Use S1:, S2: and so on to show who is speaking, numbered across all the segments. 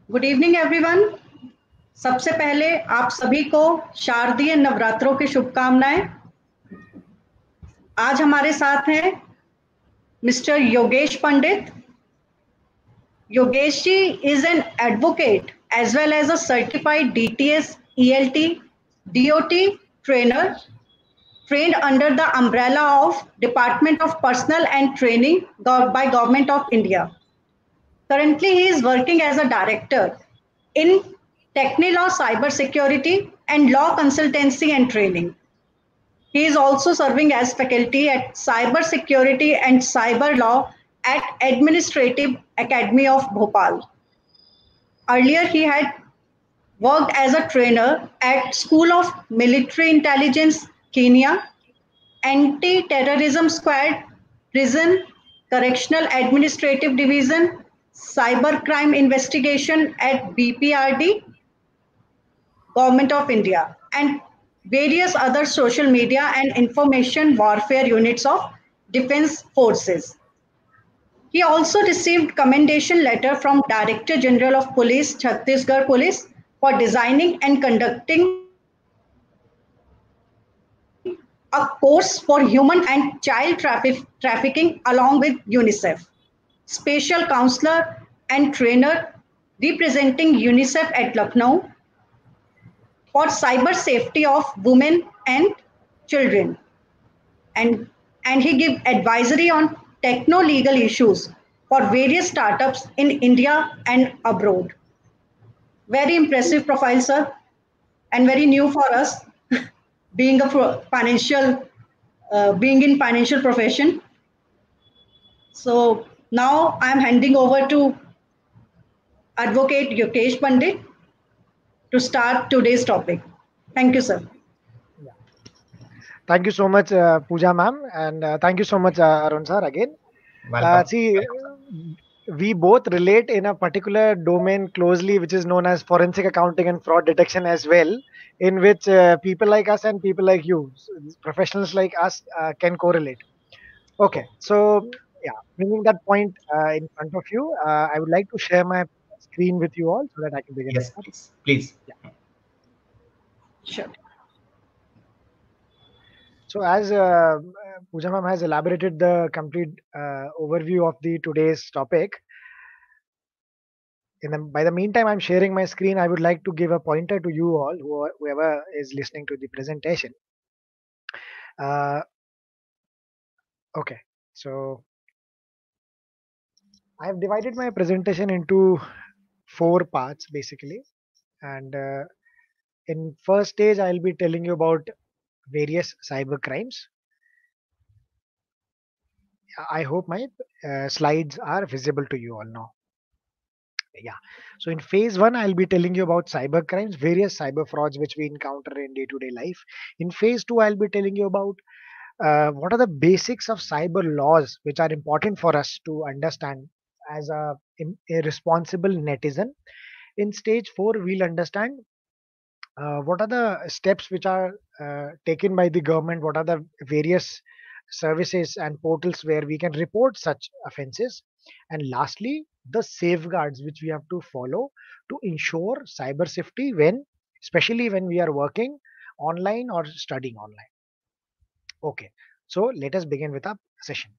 S1: Good evening everyone. सबसे पहले आप सभी को शारदीय नवरात्रों की शुभकामनाएं। आज हमारे साथ हैं Mr Yogesh Pandit. Yogesh ji is an advocate as well as a certified DTS, ELT, DOT trainer trained under the umbrella of Department of Personnel and Training by Government of India. Currently, he is working as a director in Technilaw Cyber Security and Law Consultancy and Training. He is also serving as faculty at Cyber Security and Cyber Law at Administrative Academy of Bhopal. Earlier, he had worked as a trainer at School of Military Intelligence, Kenya, Anti-Terrorism Squad, Prison, Correctional Administrative Division, Cybercrime Investigation at BPRD, Government of India, and various other social media and information warfare units of Defense Forces. He also received commendation letter from Director General of Police, Chhattisgarh Police, for designing and conducting a course for human and child trafficking along with UNICEF. Special counselor and trainer representing UNICEF at Lucknow for cyber safety of women and children. And, and he give advisory on techno-legal issues for various startups in India and abroad. Very impressive profile, sir, and very new for us, being a financial, being in financial profession. So now I'm handing over to Advocate Yogesh Pandit to start today's topic. Thank you, sir.
S2: Yeah. Thank you so much, Pooja ma'am, and thank you so much, Arun sir, again. See, we both relate in a particular domain closely, which is known as forensic accounting and fraud detection as well, in which people like us and people like you, professionals like us, can correlate. Okay, so yeah, bringing that point in front of you, I would like to share my screen with you all so that I can begin with
S3: Yes,
S2: that.
S3: please. Please.
S2: Yeah.
S1: Sure.
S2: So as Pooja ma'am has elaborated the complete overview of the today's topic, by the meantime I'm sharing my screen, I would like to give a pointer to you all, whoever is listening to the presentation. Uh, okay, so I have divided my presentation into 4 parts basically, and in first stage I'll be telling you about various cyber crimes. I hope my slides are visible to you all now. Yeah. So in phase 1, I'll be telling you about cyber crimes, various cyber frauds which we encounter in day-to-day life. In phase 2, I'll be telling you about what are the basics of cyber laws which are important for us to understand as a responsible netizen. In stage 4, we'll understand what are the steps which are taken by the government, what are the various services and portals where we can report such offenses, and lastly the safeguards which we have to follow to ensure cyber safety when, especially when we are working online or studying online. Okay, so let us begin with our session.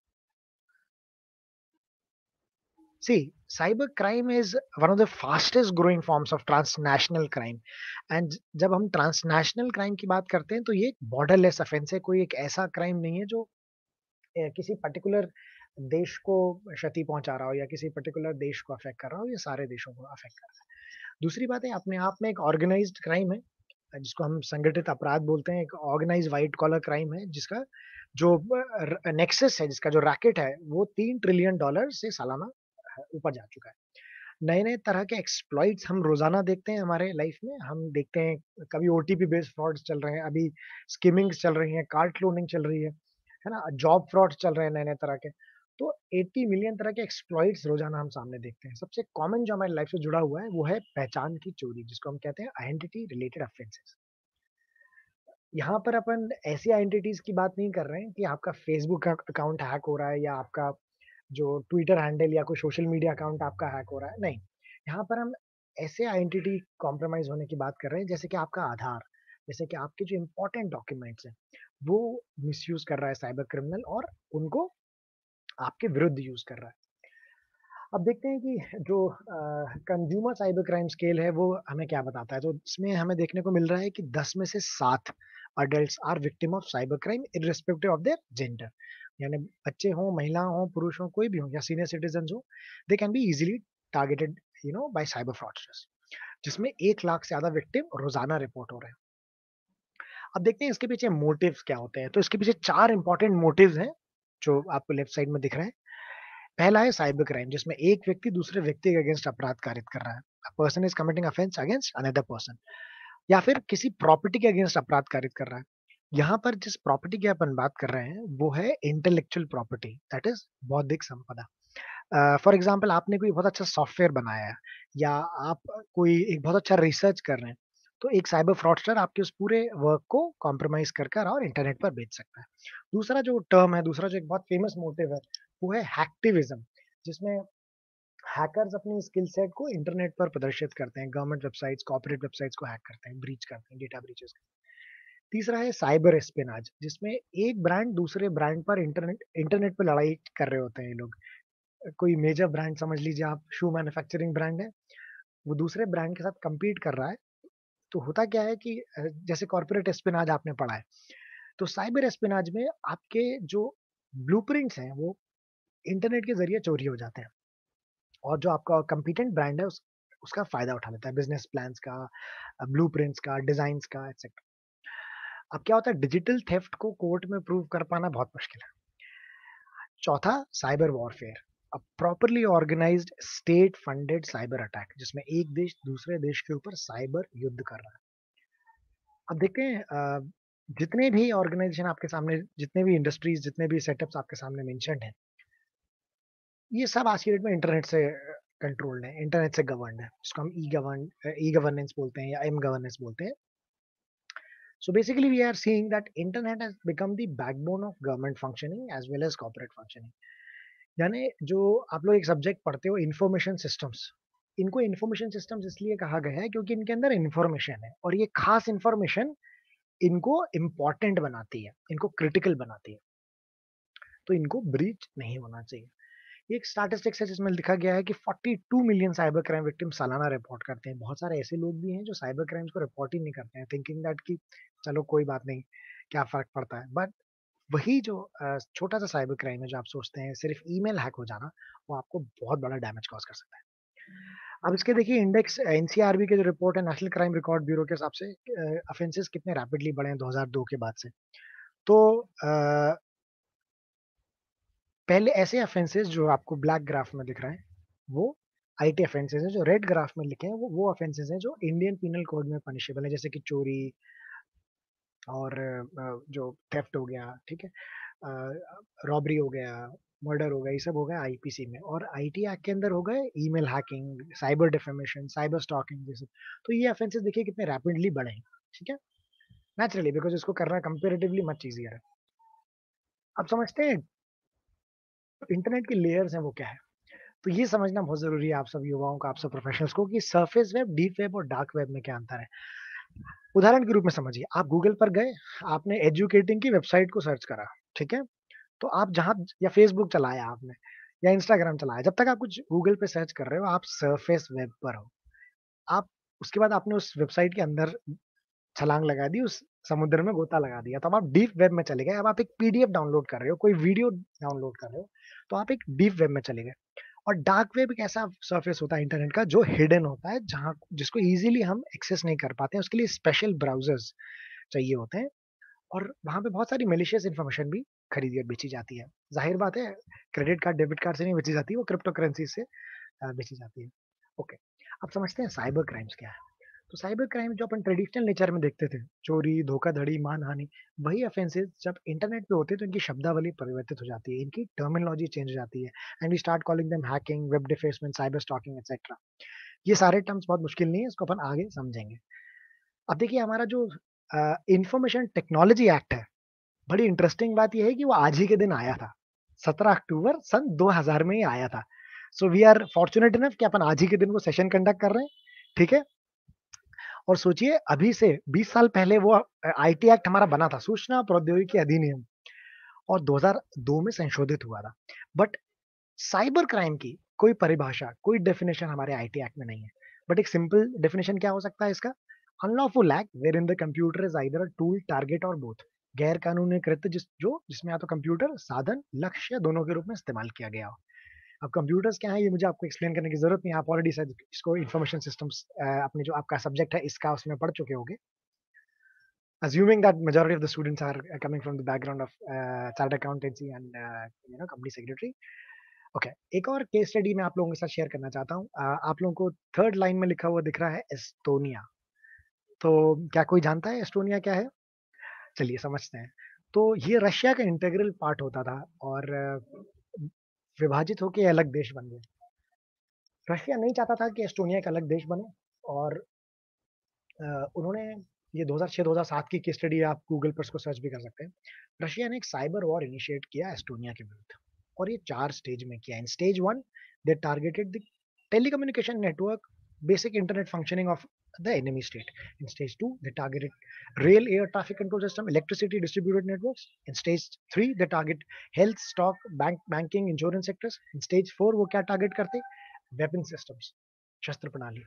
S2: See, cyber crime is one of the fastest growing forms of transnational crime. And जब हम transnational crime की बात करते हैं तो ये borderless offence है, कोई एक ऐसा क्राइम नहीं है जो किसी पर्टिकुलर देश को क्षति पहुंचा रहा हो या किसी पर्टिकुलर देश को अफेक्ट कर रहा हो, ये सारे देशों को अफेक्ट कर रहा है। दूसरी बात है, अपने आप में एक ऑर्गेनाइज्ड क्राइम है जिसको हम संगठित अपराध बोलते हैं, एक ऑर्गेनाइज व्हाइट कॉलर क्राइम है जिसका जो नेक्सस है, जिसका जो रैकेट है वो $3 ट्रिलियन से सालाना ऊपर जा चुका है। नए नए तरह के एक्सप्लॉइट्स हम रोजाना देखते हैं हमारे लाइफ में। हम देखते हैं कभी ओटीपी बेस्ड फ्रॉड्स चल रहे हैं, अभी स्किमिंग्स चल रही हैं, कार्ड क्लोनिंग चल रही है ना, जॉब फ्रॉड्स चल रहे हैं नए नए तरह के। तो 80 मिलियन तरह के एक्सप्लॉइट्स रोजाना हम सामने देखते हैं। सबसे कॉमन जो हमारी लाइफ से जुड़ा हुआ है वो है पहचान की चोरी, जिसको हम कहते हैं आइडेंटिटी रिलेटेड ऑफेंसेस। यहाँ पर अपन ऐसी आइडेंटिटीज की बात नहीं कर रहे हैं कि आपका फेसबुक अकाउंट हैक हो रहा है या आपका जो ट्विटर हैंडल या कोई सोशल मीडिया अकाउंट आपका हैक हो रहा है, नहीं। यहाँ पर हम ऐसे आइडेंटिटी कॉम्प्रोमाइज होने की बात कर रहे हैं जैसे कि आपका आधार, जैसे कि आपके जो इम्पोर्टेंट डॉक्यूमेंट्स हैं वो मिसयूज कर रहा है साइबर क्रिमिनल और उनको आपके विरुद्ध यूज कर रहा है। अब देखते हैं कि जो कंज्यूमर साइबर क्राइम स्केल है वो हमें क्या बताता है। तो इसमें हमें देखने को मिल रहा है कि 10 में से 7 adults are victim of cyber crime irrespective of their gender. यानी बच्चे हों, महिला हों, पुरुष हों, कोई भी हो या सीनियर सिटीजन हो, they can be easily targeted by cyber fraudsters, जिसमें 1 लाख से ज्यादा विक्टिम रोजाना रिपोर्ट हो रहे हैं। अब देखते हैं इसके पीछे मोटिव्स क्या होते हैं। तो इसके पीछे 4 इंपॉर्टेंट मोटिव्स हैं जो आपको लेफ्ट साइड में दिख रहे हैं। पहला है साइबर क्राइम, जिसमें एक व्यक्ति दूसरे व्यक्ति के अगेंस्ट अपराध कारित कर रहा है। A person is committing offence against another person, या फिर किसी प्रॉपर्टी के अगेंस्ट अपराध कारित कर रहा है। यहाँ पर जिस प्रॉपर्टी की अपन बात कर रहे हैं वो है इंटेलेक्चुअल प्रॉपर्टी, दैट इज बौद्धिक संपदा। फॉर एग्जाम्पल आपने कोई बहुत अच्छा सॉफ्टवेयर बनाया है या आप कोई एक बहुत अच्छा रिसर्च कर रहे हैं, तो एक साइबर फ्रॉडस्टर आपके उस पूरे वर्क को कॉम्प्रोमाइज कर और इंटरनेट पर बेच सकता है। दूसरा जो टर्म है, दूसरा जो एक बहुत फेमस मोटिव है वो है हैक्टिविज्म, जिसमें हैकर्स अपनी स्किल सेट को इंटरनेट पर प्रदर्शित करते हैं, गवर्नमेंट वेबसाइट्स, कॉर्पोरेट वेबसाइट्स को हैक करते हैं, ब्रीच करते हैं, डेटा ब्रीचेस। तीसरा है साइबर एस्पिनाज, जिसमें एक ब्रांड दूसरे ब्रांड पर इंटरनेट इंटरनेट पर लड़ाई कर रहे होते हैं ये लोग। कोई मेजर ब्रांड समझ लीजिए आप, शू मैन्युफैक्चरिंग ब्रांड है, वो दूसरे ब्रांड के साथ compete कर रहा है। तो होता क्या है कि जैसे कॉर्पोरेट एस्पिनाज आपने पढ़ा है, तो साइबर एस्पिनाज में आपके जो ब्लूप्रिंट्स हैं वो इंटरनेट के जरिए चोरी हो जाते हैं, और जो आपका कंपीटेंट ब्रांड है उसका फायदा उठा लेता है, बिजनेस प्लान्स का, ब्लूप्रिंट्स का, डिजाइन्स का, एक्सेट्रा। अब क्या होता है, डिजिटल थेफ्ट को कोर्ट में प्रूव कर पाना बहुत मुश्किल है। चौथा, cyber warfare, a properly organised state funded cyber attack, जिसमें एक देश दूसरे देश के ऊपर साइबर युद्ध कर रहा है। अब देखते हैं जितने भी ऑर्गेनाइजेशन आपके सामने, जितने भी इंडस्ट्रीज, जितने भी सेटअप्स आपके सामने मेंशन्ड हैं, ये सब आज की डेट में इंटरनेट से कंट्रोल्ड है, इंटरनेट से गवर्नड है, जिसको हम ई गवर्नेंस बोलते हैं या एम गवर्नेंस बोलते हैं। So basically, we are seeing that internet has become the backbone of government functioning as well as corporate functioning. यानी जो आप लोग एक सब्जेक्ट पढ़ते हो, इंफॉर्मेशन सिस्टम्स, इनको इंफॉर्मेशन सिस्टम्स इसलिए कहा गया है क्योंकि इनके अंदर इंफॉर्मेशन है, और ये खास इंफॉर्मेशन इनको इम्पोर्टेंट बनाती है, इनको क्रिटिकल बनाती है, तो इनको ब्रीच नहीं होना चाहिए। एक स्टैटिस्टिक्स है जिसमें लिखा गया है कि 42 मिलियन साइबर क्राइम विक्टिम सालाना रिपोर्ट करते हैं। बहुत सारे ऐसे लोग भी हैं जो साइबर क्राइम्स को रिपोर्ट ही नहीं करते हैं, थिंकिंग दैट कि चलो कोई बात नहीं, क्या फर्क पड़ता है। बट वही जो छोटा सा साइबर क्राइम है जो आप सोचते हैं सिर्फ ईमेल हैक हो जाना, वो आपको बहुत बड़ा डैमेज कॉज कर सकता है। अब इसके देखिए इंडेक्स, एनसीआरबी के जो रिपोर्ट है, नेशनल क्राइम रिकॉर्ड ब्यूरो के हिसाब से ऑफेंसेस कितने रैपिडली बढ़े हैं 2002 के बाद से। तो पहले ऐसे ऑफेंसेस जो आपको ब्लैक ग्राफ में दिख रहे हैं वो आईटी ऑफेंसेस हैं, जो रेड ग्राफ में लिखे हैं वो ऑफेंसेस हैं जो इंडियन पीनल कोड में पनिशेबल है, जैसे कि चोरी और जो थेफ्ट हो गया, ठीक है, रॉबरी हो गया, मर्डर हो गया, ये सब हो गया आईपीसी में। और आईटी एक्ट के अंदर हो गए email hacking, cyber defamation, cyber stalking, ये सब। तो ये ऑफेंसेस देखिए कितने रैपिडली बढ़े हैं, ठीक है, नेचुरली, बिकॉज इसको करना कंपेरेटिवली मच इजियर है। अब समझते हैं इंटरनेट के लेयर्स हैं वो क्या है। तो ये समझना बहुत जरूरी है आप सब युवाओं को, आप सब प्रोफेशनल्स को, कि सरफेस वेब, डीप वेब और डार्क वेब में क्या अंतर है। उदाहरण के रूप में समझिए, आप गूगल पर गए, आपने एजुकेटिंग की वेबसाइट को सर्च करा, ठीक है, तो आप जहां, या फेसबुक चलाया आपने या इंस्टाग्राम चलाया, जब तक आप कुछ गूगल पे सर्च कर रहे हो आप सरफेस वेब पर हो। आप उसके बाद आपने उस वेबसाइट के अंदर छलांग लगा दी, उस समुद्र में गोता लगा दिया, तो अब आप डीप वेब में चले गए। अब आप एक पीडीएफ डाउनलोड कर रहे हो, कोई वीडियो डाउनलोड कर रहे हो, तो आप एक डीप वेब में चले गए। और डार्क वेब एक ऐसा सरफेस होता है इंटरनेट का जो हिडन होता है, जहां जिसको इजीली हम एक्सेस नहीं कर पाते हैं, उसके लिए स्पेशल ब्राउजर्स चाहिए होते हैं, और वहां पे बहुत सारी मेलिशियस इन्फॉर्मेशन भी खरीदी और बेची जाती है। जाहिर बात है, क्रेडिट कार्ड, डेबिट कार्ड से नहीं बेची जाती, वो क्रिप्टो करेंसी से बेची जाती है। ओके, अब समझते हैं साइबर क्राइम्स क्या है। तो साइबर क्राइम जो अपन ट्रेडिशनल नेचर में देखते थे, चोरी, धोखाधड़ी, मानहानि, वही ऑफेंसेस जब इंटरनेट पे होते हैं तो इनकी शब्दावली परिवर्तित हो जाती है, इनकी टर्मिनोलॉजी चेंज हो जाती है, and we start calling them hacking, web defacement, cyber stalking, etcetera. ये सारे टर्म्स बहुत मुश्किल नहीं है, इसको अपन आगे समझेंगे। अब देखिए हमारा जो इंफॉर्मेशन टेक्नोलॉजी एक्ट है, बड़ी इंटरेस्टिंग बात यह है कि वो आज ही के दिन आया था, 17 अक्टूबर सन 2000 में ही आया था। So we are fortunate enough कि अपन आज ही के दिन वो सेशन कंडक्ट कर रहे हैं, ठीक है। और सोचिए अभी से 20 साल पहले वो आईटी एक्ट हमारा बना था, सूचना प्रौद्योगिकी अधिनियम, और 2002 में संशोधित हुआ था। बट साइबर क्राइम की कोई परिभाषा, कोई डेफिनेशन हमारे आईटी एक्ट में नहीं है। बट एक सिंपल डेफिनेशन क्या हो सकता है इसका? Unlawful act wherein the computer is either a tool, target और बोथ। गैर कानूनी कृत्य जिसमें या तो कंप्यूटर साधन, लक्ष्य दोनों के रूप में इस्तेमाल किया गया हो। अब कंप्यूटर्स क्या है ये मुझे आपको एक्सप्लेन करने की जरूरत नहीं है, आप ऑलरेडी शायद इसको इंफॉर्मेशन सिस्टम्स अपने जो आपका सब्जेक्ट है इसका उसमें पढ़ चुके होंगे। Assuming that majority of the students are coming from the background of chartered accountancy and company secretary. Okay, एक और केस स्टडी मैं आप लोगों के साथ शेयर करना चाहता हूँ। आप लोगों को थर्ड लाइन में लिखा हुआ दिख रहा है एस्टोनिया। तो क्या कोई जानता है एस्टोनिया क्या है? चलिए समझते हैं। तो ये रशिया का इंटीग्रल पार्ट होता था और विभाजित होकर अलग देश बन गया। रशिया नहीं चाहता था कि एस्टोनिया एक अलग देश बने, और उन्होंने ये 2006-2007 की केस स्टडी, आप गूगल पर इसको सर्च भी कर सकते हैं। रशिया ने एक साइबर वॉर इनिशिएट किया एस्टोनिया के विरुद्ध, और ये 4 स्टेज में किया। In stage 1 they targeted the telecommunication network, basic internet functioning of the enemy state. In stage 2 they targeted rail air traffic control system, electricity distributed networks. In stage 3 they target health, stock, banking, insurance sectors. In stage 4 वो क्या target करते? Weapon systems, शस्त्र प्रणाली।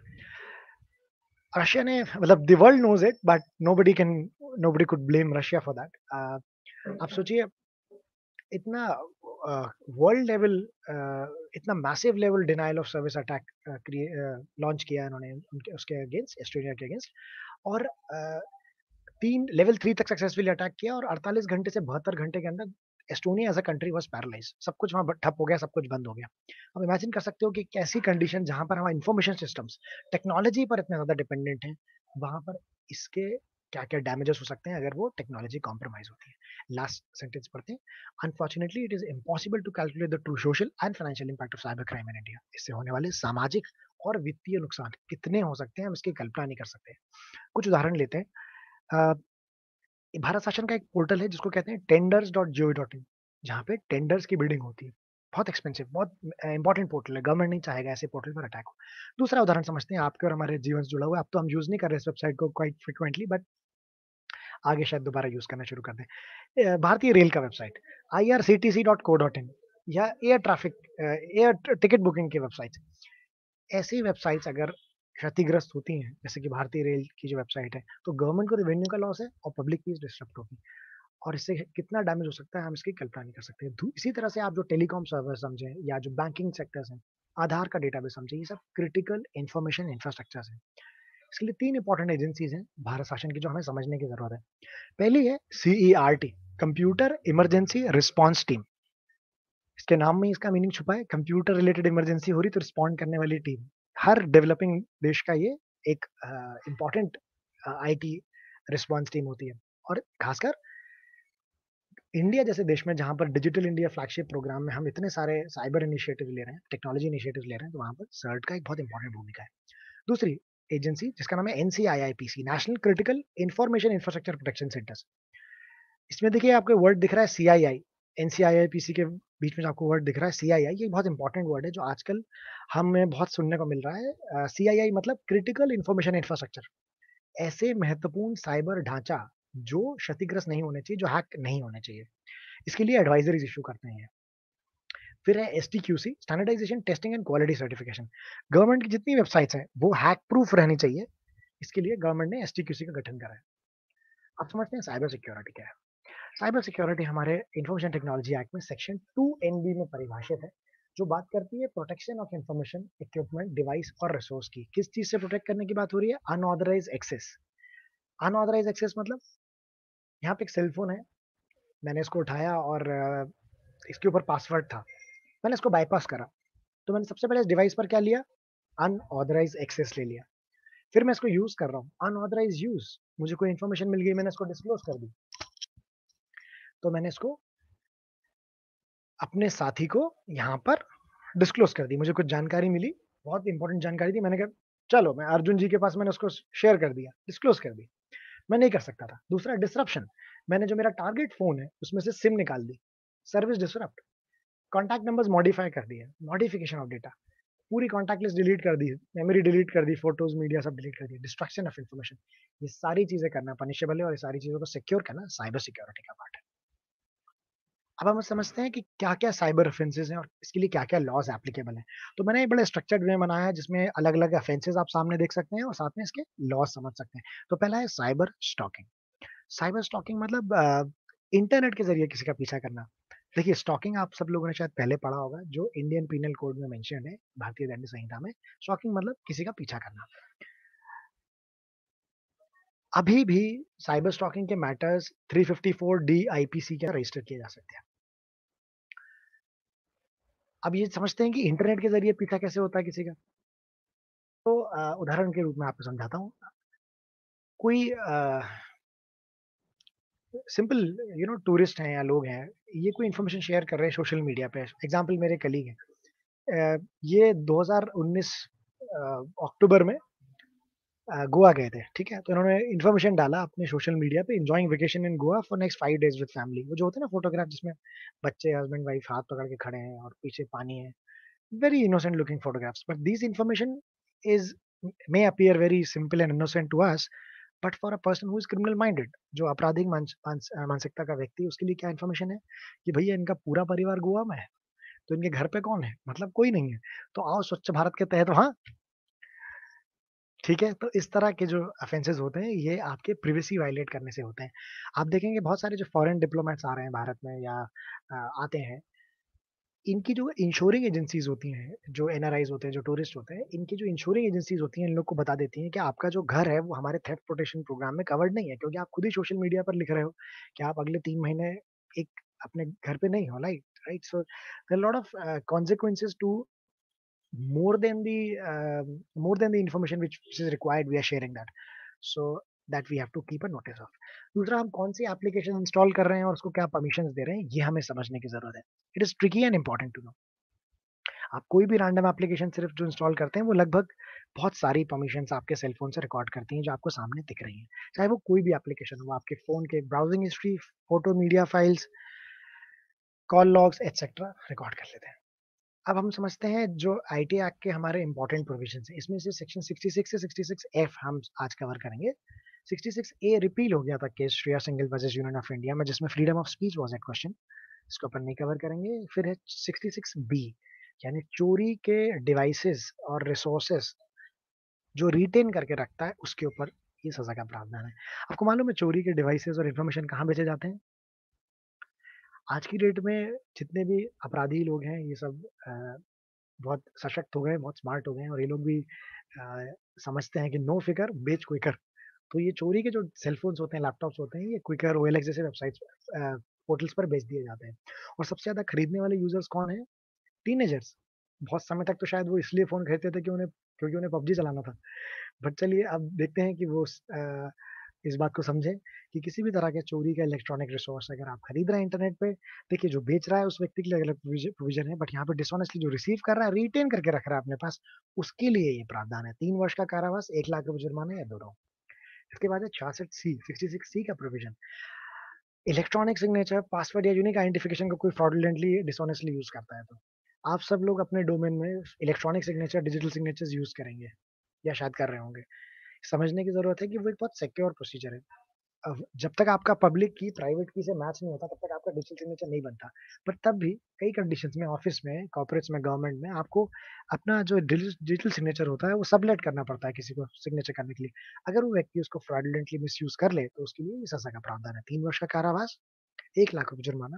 S2: Russia ने, मतलब the world knows it, but nobody could blame Russia for that. आप सोचिए इतना वर्ल्ड लेवल, इतना massive level denial of service attack launch किया इन्होंने उनके उसके अगेंस्ट, एस्टोनिया के अगेंस्ट, और 3 लेवल 3 तक सक्सेसफुली अटैक किया, और 48 घंटे से 72 घंटे के अंदर Estonia as a country was paralyse. सब कुछ वहां ठप हो गया, सब कुछ बंद हो गया। अब इमेजिन कर सकते हो कि कैसी कंडीशन जहां पर हमारे इंफॉर्मेशन सिस्टम्स टेक्नोलॉजी पर इतने ज्यादा डिपेंडेंट हैं, वहां पर इसके क्या क्या डैमेजेस हो सकते हैं अगर वो टेक्नोलॉजी कॉम्प्रोमाइज होती है। लास्ट सेंटेंस पढ़ते हैं। Unfortunately it is impossible to calculate the true social and financial impact of cyber crime in India. इससे होने वाले सामाजिक और वित्तीय नुकसान कितने हो सकते हैं हम इसकी कल्पना नहीं कर सकते। कुछ उदाहरण लेते हैं। भारत शासन का एक पोर्टल है जिसको कहते हैं tenders.gov.in, जहाँ पे टेंडर्स की बिल्डिंग होती है। बहुत एक्सपेंसिव, बहुत इंपॉर्टेंट पोर्टल है, गवर्नमेंट नहीं चाहेगा ऐसे पोर्टल पर अटैक हो। दूसरा उदाहरण समझते हैं, आपके और हमारे जीवन से जुड़ा हुआ। अब तो हम यूज नहीं कर रहे इस वेबसाइट को क्वाइट फ्रिक्वेंटली, बट आगे शायद दोबारा यूज करना शुरू कर दें। भारतीय रेल का वेबसाइट irctc.co.in, या एयर टिकट बुकिंग की वेबसाइट। ऐसी वेबसाइट्स अगर क्षतिग्रस्त होती हैं, जैसे कि भारतीय रेल की जो वेबसाइट है, तो गवर्नमेंट को रेवेन्यू का लॉस है और पब्लिक पीस डिस्टर्ब होगी, और इससे कितना डैमेज हो सकता है हम इसकी कल्पना नहीं कर सकते। इसी तरह से आप जो टेलीकॉम सर्वर समझे, या जो बैंकिंग सेक्टर्स हैं, आधार का डेटाबेस समझे, ये सब क्रिटिकल इंफॉर्मेशन इंफ्रास्ट्रक्चर्स हैं। इसके लिए 3 इंपॉर्टेंट एजेंसीज हैं भारत शासन की जो हमें समझने की जरूरत है। पहली है CERT, computer emergency response team. इसके नाम में इसका मीनिंग छुपा है, कंप्यूटर रिलेटेड इमरजेंसी हो रही तो रिस्पॉन्ड करने वाली टीम। हर डेवलपिंग देश का ये एक इम्पॉर्टेंट आईटी रिस्पॉन्स टीम होती है। और खासकर इंडिया जैसे देश में, जहां पर डिजिटल इंडिया फ्लैगशिप प्रोग्राम में हम इतने सारे साइबर इनिशिएटिव ले रहे हैं, टेक्नोलॉजी इनिशिएटिव ले रहे हैं, तो वहां पर सर्ट का एक बहुत इंपॉर्टेंट भूमिका है। दूसरी एजेंसी जिसका नाम है NCIIPC, national critical information infrastructure protection centres. इसमें देखिए आपको वर्ड दिख रहा है CII, NCIIPC के बीच में आपको वर्ड दिख रहा है CII। ये बहुत इंपॉर्टेंट वर्ड है जो आजकल हमें बहुत सुनने को मिल रहा है। CII मतलब क्रिटिकल इंफॉर्मेशन इंफ्रास्ट्रक्चर, ऐसे महत्वपूर्ण साइबर ढांचा जो क्षतिग्रस्त नहीं होने चाहिए, जो हैक नहीं होने चाहिए, इसके लिए एडवाइजरीज इशू करते हैं। फिर है STQC, standardisation testing and quality certification. Government की जितनी वेबसाइट्स हैं वो हैक प्रूफ रहनी चाहिए, इसके लिए गवर्नमेंट ने STQC का गठन करा है। अब समझते हैं साइबर सिक्योरिटी क्या है। साइबर सिक्योरिटी हमारे इंफॉर्मेशन टेक्नोलॉजी एक्ट में सेक्शन 2NB में परिभाषित है, जो बात करती है protection of information, equipment, device और रिसोर्स की। किस चीज से प्रोटेक्ट करने की बात हो रही है? Unauthorized access. अनऑथराइज एक्सेस मतलब यहाँ पे एक सेलफोन है, मैंने इसको उठाया और इसके ऊपर पासवर्ड था, मैंने इसको बाईपास करा, तो मैंने सबसे पहले इस डिवाइस पर क्या लिया? अनऑथराइज एक्सेस ले लिया। फिर मैं इसको यूज कर रहा हूँ, अनऑथराइज यूज, मुझे कोई इन्फॉर्मेशन मिल गई, मैंने इसको डिस्क्लोज कर दी, तो मैंने इसको अपने साथी को यहाँ पर डिस्क्लोज कर दी। मुझे कुछ जानकारी मिली, बहुत इंपॉर्टेंट जानकारी थी, मैंने कहा चलो मैं अर्जुन जी के पास, मैंने उसको शेयर कर दिया, डिस्क्लोज कर दी। मैं नहीं कर सकता था। दूसरा डिसरप्शन, मैंने जो मेरा टारगेट फोन है उसमें से सिम निकाल दी, service disrupt. Contact numbers modify कर दिए, मॉडिफिकेशन ऑफ डेटा। पूरी कॉन्टैक्ट लिस्ट डिलीट कर दी, मेमोरी डिलीट कर दी, फोटोज मीडिया सब डिलीट कर दी, डिस्ट्रक्शन ऑफ इन्फॉर्मेशन, ये सारी चीजें करना पनिशेबल है और ये सारी चीजों को सिक्योर करना साइबर सिक्योरिटी का पार्ट है। अब हम समझते हैं कि क्या-क्या साइबर ऑफेंसेस हैं और इसके लिए क्या-क्या लॉज एप्लीकेबल हैं। तो मैंने एक बड़ा स्ट्रक्चर्ड वे बनाया है जिसमें अलग-अलग ऑफेंसेस आप सामने देख सकते हैं और साथ में इसके लॉज समझ सकते हैं। तो पहला है साइबर स्टॉकिंग। साइबर स्टॉकिंग मतलब इंटरनेट के ज़रिए किसी का पीछा करना। देखिए स्टॉकिंग आप सब लोगों ने शायद पहले पढ़ा होगा जो इंडियन पीनल कोड में मेंशन है, भारतीय दंड संहिता में। स्टॉकिंग मतलब किसी का पीछा करना। अभी भी साइबर स्टॉकिंग के मैटर्स 354 डी आईपीसी के रजिस्टर किए जा सकते हैं। अब ये समझते हैं कि इंटरनेट के ज़रिए पीछा कैसे होता है किसी का? तो उदाहरण के रूप में आपको समझाता हूँ। कोई सिंपल टूरिस्ट हैं या लोग हैं, ये कोई इन्फॉर्मेशन शेयर कर रहे हैं सोशल मीडिया पे। एग्ज़ाम्पल मेरे कलीग हैं। ये 2019 अक्टूबर में गोवा गए थे, ठीक है? तो इन्होंने इन्फॉर्मेशन डाला अपने सोशल मीडिया पे enjoying vacation in Goa for next 5 days with family. वो जो होते हैं ना फ़ोटोग्राफ जिसमें बच्चे, हस्बैंड, वाइफ हाथ पकड़ के खड़े हैं और पीछे पानी है। Very innocent looking photographs, but these information is may appear very simple and innocent to us, but for a person who is criminal minded, जो आपराधिक मानसिकता का व्यक्ति है, उसके लिए क्या इन्फॉर्मेशन है कि भैया इनका पूरा परिवार गोवा में है, तो इनके घर पे कौन है? मतलब कोई नहीं है। तो आओ स्वच्छ भारत के तहत वहाँ, ठीक है? तो इस तरह के जो ऑफेंसेस होते हैं, ये आपके प्राइवेसी वायलेट करने से होते हैं। आप देखेंगे बहुत सारे जो फॉरेन डिप्लोमेट्स आ रहे हैं भारत में या आते हैं, इनकी जो इंश्योरिंग एजेंसीज़ होती हैं, जो एनआरआईज़ होते हैं, जो टूरिस्ट होते हैं, इनकी जो इंश्योरिंग एजेंसीज़ होती हैं, इन लोग को बता देती हैं कि आपका जो घर है, वो हमारे थेफ्ट प्रोटेक्शन प्रोग्राम में कवर्ड नहीं है, क्योंकि आप खुद ही सोशल मीडिया पर लिख रहे हो कि आप अगले 3 महीने एक अपने घर पे नहीं हो, right? Right? So there are lot of consequences to more than the information which is required, we are sharing that. So that we have to keep a notice of. दूसरा, हम कौन सी एप्लीकेशन इंस्टॉल कर रहे हैं और उसको क्या permissions दे रहे हैं, ये हमें समझने की ज़रूरत है। It is tricky and important to know. आप कोई भी रैंडम एप्लीकेशन सिर्फ जो इंस्टॉल करते हैं, वो लगभग बहुत सारी परमिशंस आपके सेल फोन से रिकॉर्ड करती हैं, जो आपको सामने दिख रही हैं। चाहे वो कोई भी एप्लीकेशन हो, आपके फ़ोन के browsing history, photo, media files, call logs etcetera record कर लेते हैं। अब हम समझते हैं जो आईटी एक्ट के हमारे इंपॉर्टेंट प्रोविजंस हैं। इसमें से सेक्शन 66 से 66 एफ हम आज कवर करेंगे। 66 ए रिपील हो गया था case Shreya Singhal versus union of India में, जिसमें freedom of speech was at question. इसको अपन नहीं कवर करेंगे। फिर है 66 बी, यानी चोरी के डिवाइसेस और रिसोर्सेस जो रिटेन करके रखता है, उसके ऊपर ये सजा का प्रावधान है। आपको मालूम है चोरी के डिवाइसेस और इंफॉर्मेशन कहाँ बेचे जाते हैं? आज की डेट में जितने भी अपराधी लोग हैं, ये सब बहुत सशक्त हो गए, बहुत स्मार्ट हो गए हैं और ये लोग भी समझते हैं कि नो फिकर बेच क्विकर। तो ये चोरी के जो सेल फोन्स होते हैं, लैपटॉप्स होते हैं, ये क्विकर, ओएलएक्स जैसे वेबसाइट्स पोर्टल्स पर बेच दिए जाते हैं। और सबसे ज़्यादा खरीदने वाले यूज़र्स कौन हैं? टीनेजर्स। बहुत समय तक तो शायद वो इसलिए फ़ोन खरीदते थे क्योंकि उन्हें पबजी चलाना था। बट चलिए अब देखते हैं कि वो इस बात को समझें कि किसी भी तरह के चोरी का इलेक्ट्रॉनिक रिसोर्स अगर आप खरीद रहे हैं इंटरनेट पे, देखिए जो बेच रहा है उस व्यक्ति के लिए अलग प्रोविजन है, बट यहाँ पे डिसऑनेस्टली जो रिसीव कर रहा है, रिटेन करके रख रहा है अपने पास, उसके लिए ये प्रावधान है। 3 वर्ष का कारावास, 1 लाख रुपए जुर्माना या दोनों। इसके बाद है 66 सी, 66 सी का प्रोविजन। इलेक्ट्रॉनिक सिग्नेचर, पासवर्ड या यूनिक आइडेंटिफिकेशन को कोई फ्रॉडुलेंटली, डिसऑनेस्टली यूज करता है तो आप सब लोग अपने डोमेन में electronic signature, digital signatures use करेंगे या शायद कर रहे होंगे। समझने की जरूरत है कि वो एक बहुत सिक्योर प्रोसीजर है। अब जब तक आपका पब्लिक की प्राइवेट की से मैच नहीं होता, तब तक आपका डिजिटल सिग्नेचर नहीं बनता। पर तब भी कई कंडीशंस में, ऑफिस में, कॉर्पोरेट्स में, गवर्नमेंट में आपको अपना जो डिजिटल सिग्नेचर होता है, वो सबलेट करना पड़ता है किसी को सिग्नेचर करने के लिए। अगर वो व्यक्ति उसको फ्रॉडुलेंटली मिसयूज कर ले, तो उसके लिए ये सजा का प्रावधान है। 3 वर्ष का कारावास, 1 लाख रुपए जुर्माना,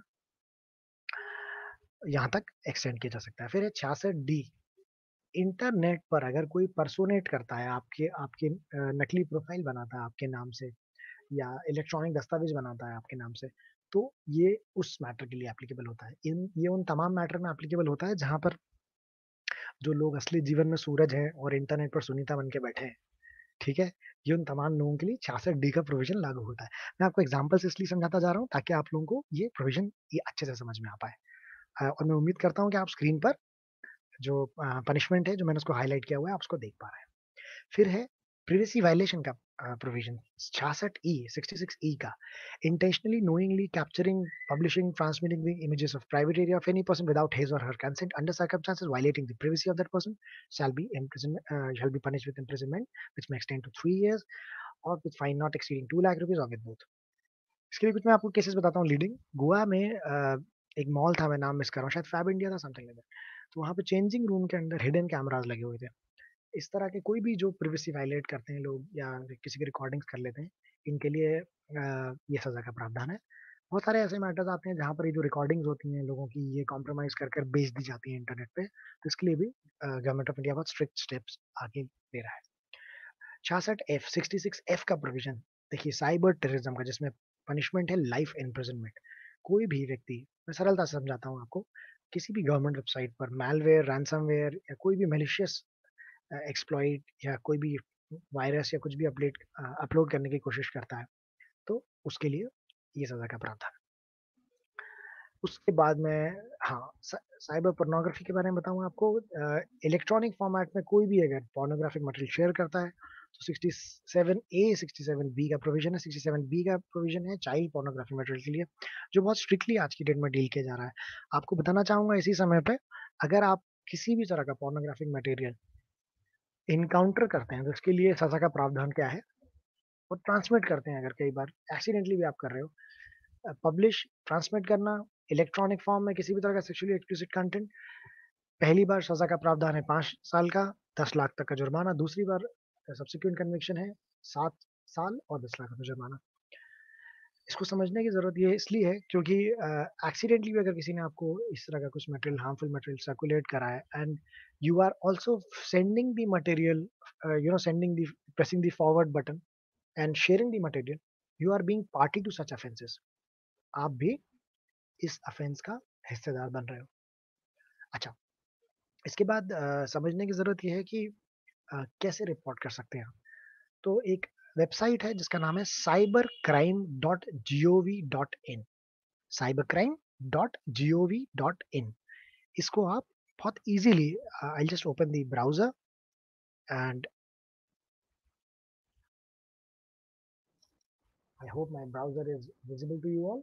S2: यहाँ तक एक्सटेंड किया जा सकता है। फिर है 66 डी। इंटरनेट पर अगर कोई पर्सोनेट करता है, आपके आपके नकली प्रोफाइल बनाता है आपके नाम से या इलेक्ट्रॉनिक दस्तावेज बनाता है आपके नाम से, तो ये उस मैटर के लिए एप्लीकेबल होता है। इन ये उन तमाम मैटर में एप्लीकेबल होता है जहाँ पर जो लोग असली जीवन में सूरज हैं और इंटरनेट पर सुनीता बन के बैठे हैं, ठीक है? ये उन तमाम लोगों के लिए 66 डी का प्रोविजन लागू होता है। मैं आपको एग्जांपल्स इसलिए समझाता जा रहा हूँ ताकि आप लोगों को ये प्रोविजन ये अच्छे से समझ में आ पाए। और मैं उम्मीद करता हूँ कि आप स्क्रीन पर जो पनिशमेंट है, जो मैंने उसको हाइलाइट किया हुआ है, आप उसको देख पा रहे हैं। फिर है प्रिवेसी वायलेशन का प्रोविजन 66E का intentionally knowingly capturing publishing transmitting the images of private area of any person without his or her consent under circumstances violating the privacy of that person shall be punished with imprisonment which may extend to 3 years or with fine not exceeding 2 lakh rupees or with both. इसके लिए कुछ मैं आपको cases बताता हूँ leading Goa में एक mall था मैं नाम मिस कर रहा हूँ शायद फैब इंडिया था समथिंग लाइक दैट तो वहाँ पे चेंजिंग रूम के अंदर हिडन कैमरास लगे हुए थे इस तरह के कोई भी जो प्रिवेसी वायलेट करते हैं लोग या किसी की रिकॉर्डिंग्स कर लेते हैं इनके लिए ये सजा का प्रावधान है बहुत सारे ऐसे मैटर्स आते हैं जहाँ पर ये जो रिकॉर्डिंग्स होती हैं लोगों की ये कॉम्प्रोमाइज कर कर बेच दी जाती है इंटरनेट पे तो इसके लिए भी गवर्नमेंट ऑफ इंडिया बहुत स्ट्रिक्ट स्टेप्स आगे ले रहा है 66F का प्रोविजन देखिए साइबर टेररिज्म का जिसमें पनिशमेंट है लाइफ इम्प्रिजनमेंट कोई भी व्यक्ति मैं सरलता से समझाता हूँ आपको किसी भी गवर्नमेंट वेबसाइट पर मैलवेयर रैंसमवेयर या कोई भी मेलिशियस एक्सप्लॉइट या कोई भी वायरस या कुछ भी अपलोड करने की कोशिश करता है तो उसके लिए ये सजा का प्रावधान है उसके बाद में हाँ साइबर पोर्नोग्राफी के बारे में बताऊँ आपको इलेक्ट्रॉनिक फॉर्मेट में कोई भी अगर पोर्नोग्राफिक मटेरियल शेयर करता है तो 67A 67B का प्रोविजन है 67B का प्रोविजन है चाइल्ड पोर्नोग्राफी मटेरियल के लिए जो बहुत स्ट्रिक्टली आज की डेट में डील किया जा रहा है आपको बताना चाहूंगा इसी समय पे अगर आप किसी भी तरह का पोर्नोग्राफिक मटेरियल इनकाउंटर करते हैं तो इसके लिए सजा का प्रावधान क्या है और ट्रांसमिट करते हैं अगर कई बार एक्सीडेंटली भी आप कर रहे हो पब्लिश ट्रांसमिट करना इलेक्ट्रॉनिक फॉर्म में किसी भी तरह का सेक्सुअली एक्सप्लिसिट कंटेंट पहली बार सजा का प्रावधान है 5 साल का 10 लाख तक का जुर्माना दूसरी बार सब्सिक्वेंट कन्विक्शन है 7 साल और 10 लाख का जुर्माना इसको समझने की जरूरत ये इसलिए है क्योंकि एक्सीडेंटली भी अगर किसी ने आपको इस तरह का कुछ मटेरियल हार्मफुल मटेरियल सर्कुलेट करा है and you are also sending the material sending the pressing the forward button and sharing the material you are being party to such offences आप भी इस ऑफेंस का हिस्सेदार बन रहे हो अच्छा इसके बाद समझने की जरूरत यह है कि कैसे रिपोर्ट कर सकते हैं तो एक वेबसाइट है जिसका नाम है cybercrime.gov.in cybercrime.gov.in इसको आप बहुत easily I just open the browser and I hope my browser is visible to you all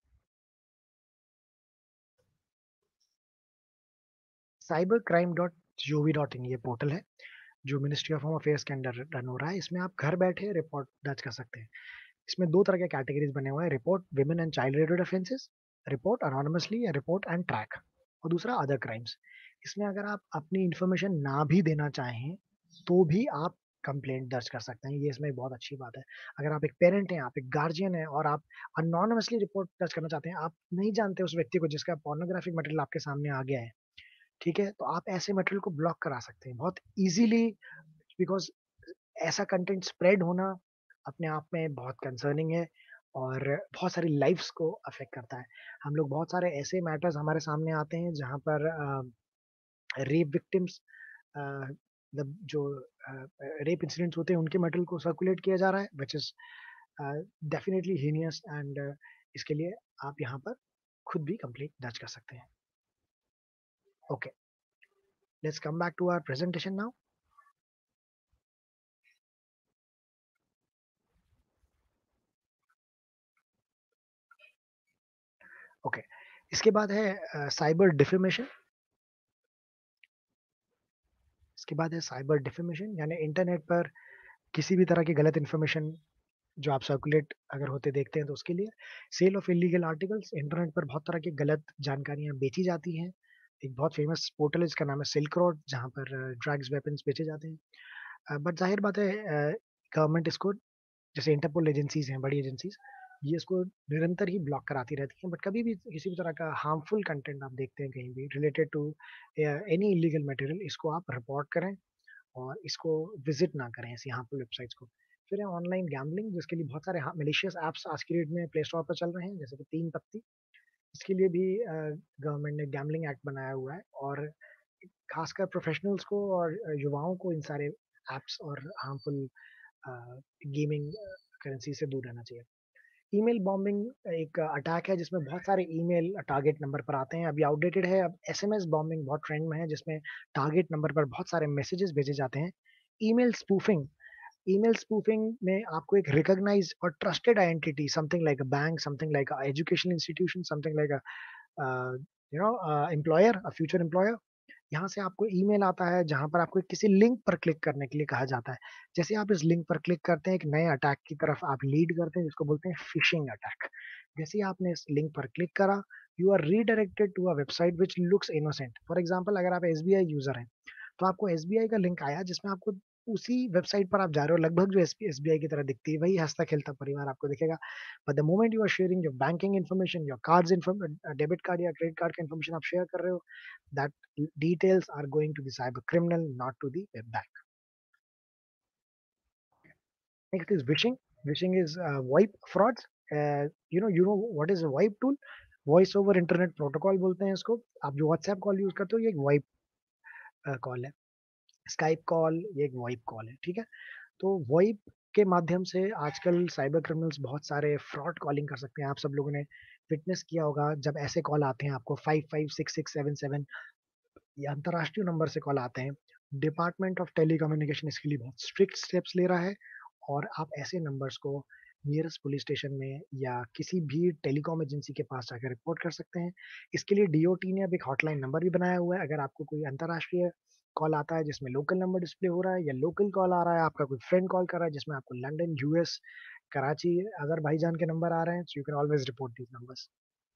S2: cybercrime.gov.in ये पोर्टल है जो मिनिस्ट्री ऑफ होम अफेयर्स के अंडर रन हो रहा है इसमें आप घर बैठे रिपोर्ट दर्ज कर सकते हैं इसमें 2 तरह के कैटेगरीज बने हुए हैं report women and child related offences report anonymously या रिपोर्ट एंड ट्रैक और दूसरा अदर क्राइम्स इसमें अगर आप अपनी इंफॉर्मेशन ना भी देना चाहें तो भी आप कंप्लेंट दर्ज कर सकते हैं ये इसमें बहुत अच्छी बात है अगर आप एक पेरेंट हैं आप एक गार्जियन हैं और आप अनोनिमसली रिपोर्ट दर्ज करना चाहते हैं आप नहीं जानते उस व्यक्ति को जिसका पोर्नोग्राफिक मटेरियल आपके सामने आ गया है ठीक है तो आप ऐसे मटेरियल को ब्लॉक करा सकते हैं बहुत इजीली बिकॉज ऐसा कंटेंट स्प्रेड होना अपने आप में बहुत कंसर्निंग है और बहुत सारी लाइफ्स को अफेक्ट करता है हम लोग बहुत सारे ऐसे मैटर्स हमारे सामने आते हैं जहाँ पर रेप विक्टिम्स जो रेप इंसिडेंट्स होते हैं उनके मटेरियल को सर्कुलेट किया जा रहा है which is definitely heinous and इसके लिए आप यहाँ पर खुद भी कंप्लेंट दर्ज कर सकते हैं okay let's come back to our presentation now okay इसके बाद है साइबर डिफेमेशन इसके बाद है साइबर डिफेमेशन यानी इंटरनेट पर किसी भी तरह की गलत इन्फॉर्मेशन जो आप सर्कुलेट अगर होते देखते हैं तो उसके लिए sale of illegal articles internet पर बहुत तरह की गलत जानकारियां बेची जाती हैं एक बहुत फेमस पोर्टल है जिसका नाम है सिल्क रोड जहाँ पर ड्रग्स वेपन्स बेचे जाते हैं बट जाहिर बात है गवर्नमेंट इसको जैसे इंटरपोल एजेंसीज हैं बड़ी एजेंसीज ये इसको निरंतर ही ब्लॉक कराती रहती हैं बट कभी भी किसी भी तरह का हार्मफुल कंटेंट आप देखते हैं कहीं भी related to any illegal material इसको आप रिपोर्ट करें और इसको विजिट ना करें ऐसी हार्मफुल वेबसाइट्स को फिर है ऑनलाइन गैम्बलिंग जिसके लिए बहुत सारे मिलिशियस ऐप्स आज की डेट में प्ले स्टोर पर चल रहे हैं जैसे कि 3 पत्ती इसके लिए भी गवर्नमेंट ने गैम्बलिंग एक्ट बनाया हुआ है और खासकर प्रोफेशनल्स को और युवाओं को इन सारे एप्स और हार्मफुल गेमिंग करेंसी से दूर रहना चाहिए ईमेल बॉम्बिंग एक अटैक है जिसमें बहुत सारे ईमेल टारगेट नंबर पर आते हैं अभी आउटडेटेड है अब एसएमएस बॉम्बिंग बहुत ट्रेंड में है जिसमें टारगेट नंबर पर बहुत सारे मैसेजेस भेजे जाते हैं ईमेल स्पूफिंग ईमेल स्पूफिंग में आपको एक रिकॉग्नाइज्ड और trusted identity, something like a bank, something like a education institution, something like a employer, a future employer, यहाँ से आपको ईमेल आता है जहां पर आपको किसी लिंक पर क्लिक करने के लिए कहा जाता है। जैसे आप इस लिंक पर क्लिक करते हैं, एक नए अटैक की तरफ आप लीड करते हैं जिसको बोलते हैं फिशिंग अटैक। जैसे ही आपने इस लिंक पर क्लिक करा, you are redirected to a website which looks innocent. For example, अगर आप एसबीआई यूजर हैं तो आपको एसबीआई का लिंक आया जिसमें आपको उसी वेबसाइट पर आप जा रहे हो, लगभग जो एसबीआई की तरह दिखती है, वही हंसता खेलता परिवार आपको दिखेगा। But the moment you are sharing your banking information, your cards debit card या क्रेडिट कार्ड का इन्फॉर्मेशन आप शेयर कर रहे हो, that details are going to the cyber criminal, not to the web bank. Next is vishing. Vishing is VoIP frauds. You know what is a VoIP tool? Voice over internet protocol बोलते हैं इसको। आप जो WhatsApp call use करते हो ये एक VoIP call है। स्काइप कॉल ये एक वॉइप कॉल है, ठीक है। तो वॉइप के माध्यम से आजकल साइबर क्रिमिनल्स बहुत सारे फ्रॉड कॉलिंग कर सकते हैं। आप सब लोगों ने विटनेस किया होगा जब ऐसे कॉल आते हैं आपको 556677, ये अंतरराष्ट्रीय नंबर से कॉल आते हैं। डिपार्टमेंट ऑफ टेलीकम्युनिकेशन इसके लिए बहुत स्ट्रिक्ट स्टेप्स ले रहा है और आप ऐसे नंबर्स को नियरेस्ट पुलिस स्टेशन में या किसी भी टेलीकॉम एजेंसी के पास जाकर रिपोर्ट कर सकते हैं। इसके लिए डीओटी ने अब एक हॉटलाइन नंबर भी बनाया हुआ है। अगर आपको कोई अंतरराष्ट्रीय कॉल आता है जिसमें लोकल नंबर डिस्प्ले हो रहा है, या लोकल कॉल आ रहा है, आपका कोई फ्रेंड कॉल कर रहा है जिसमें आपको लंदन, यूएस, कराची, अजरबैजान के नंबर आ रहे हैं, so you can always report these numbers.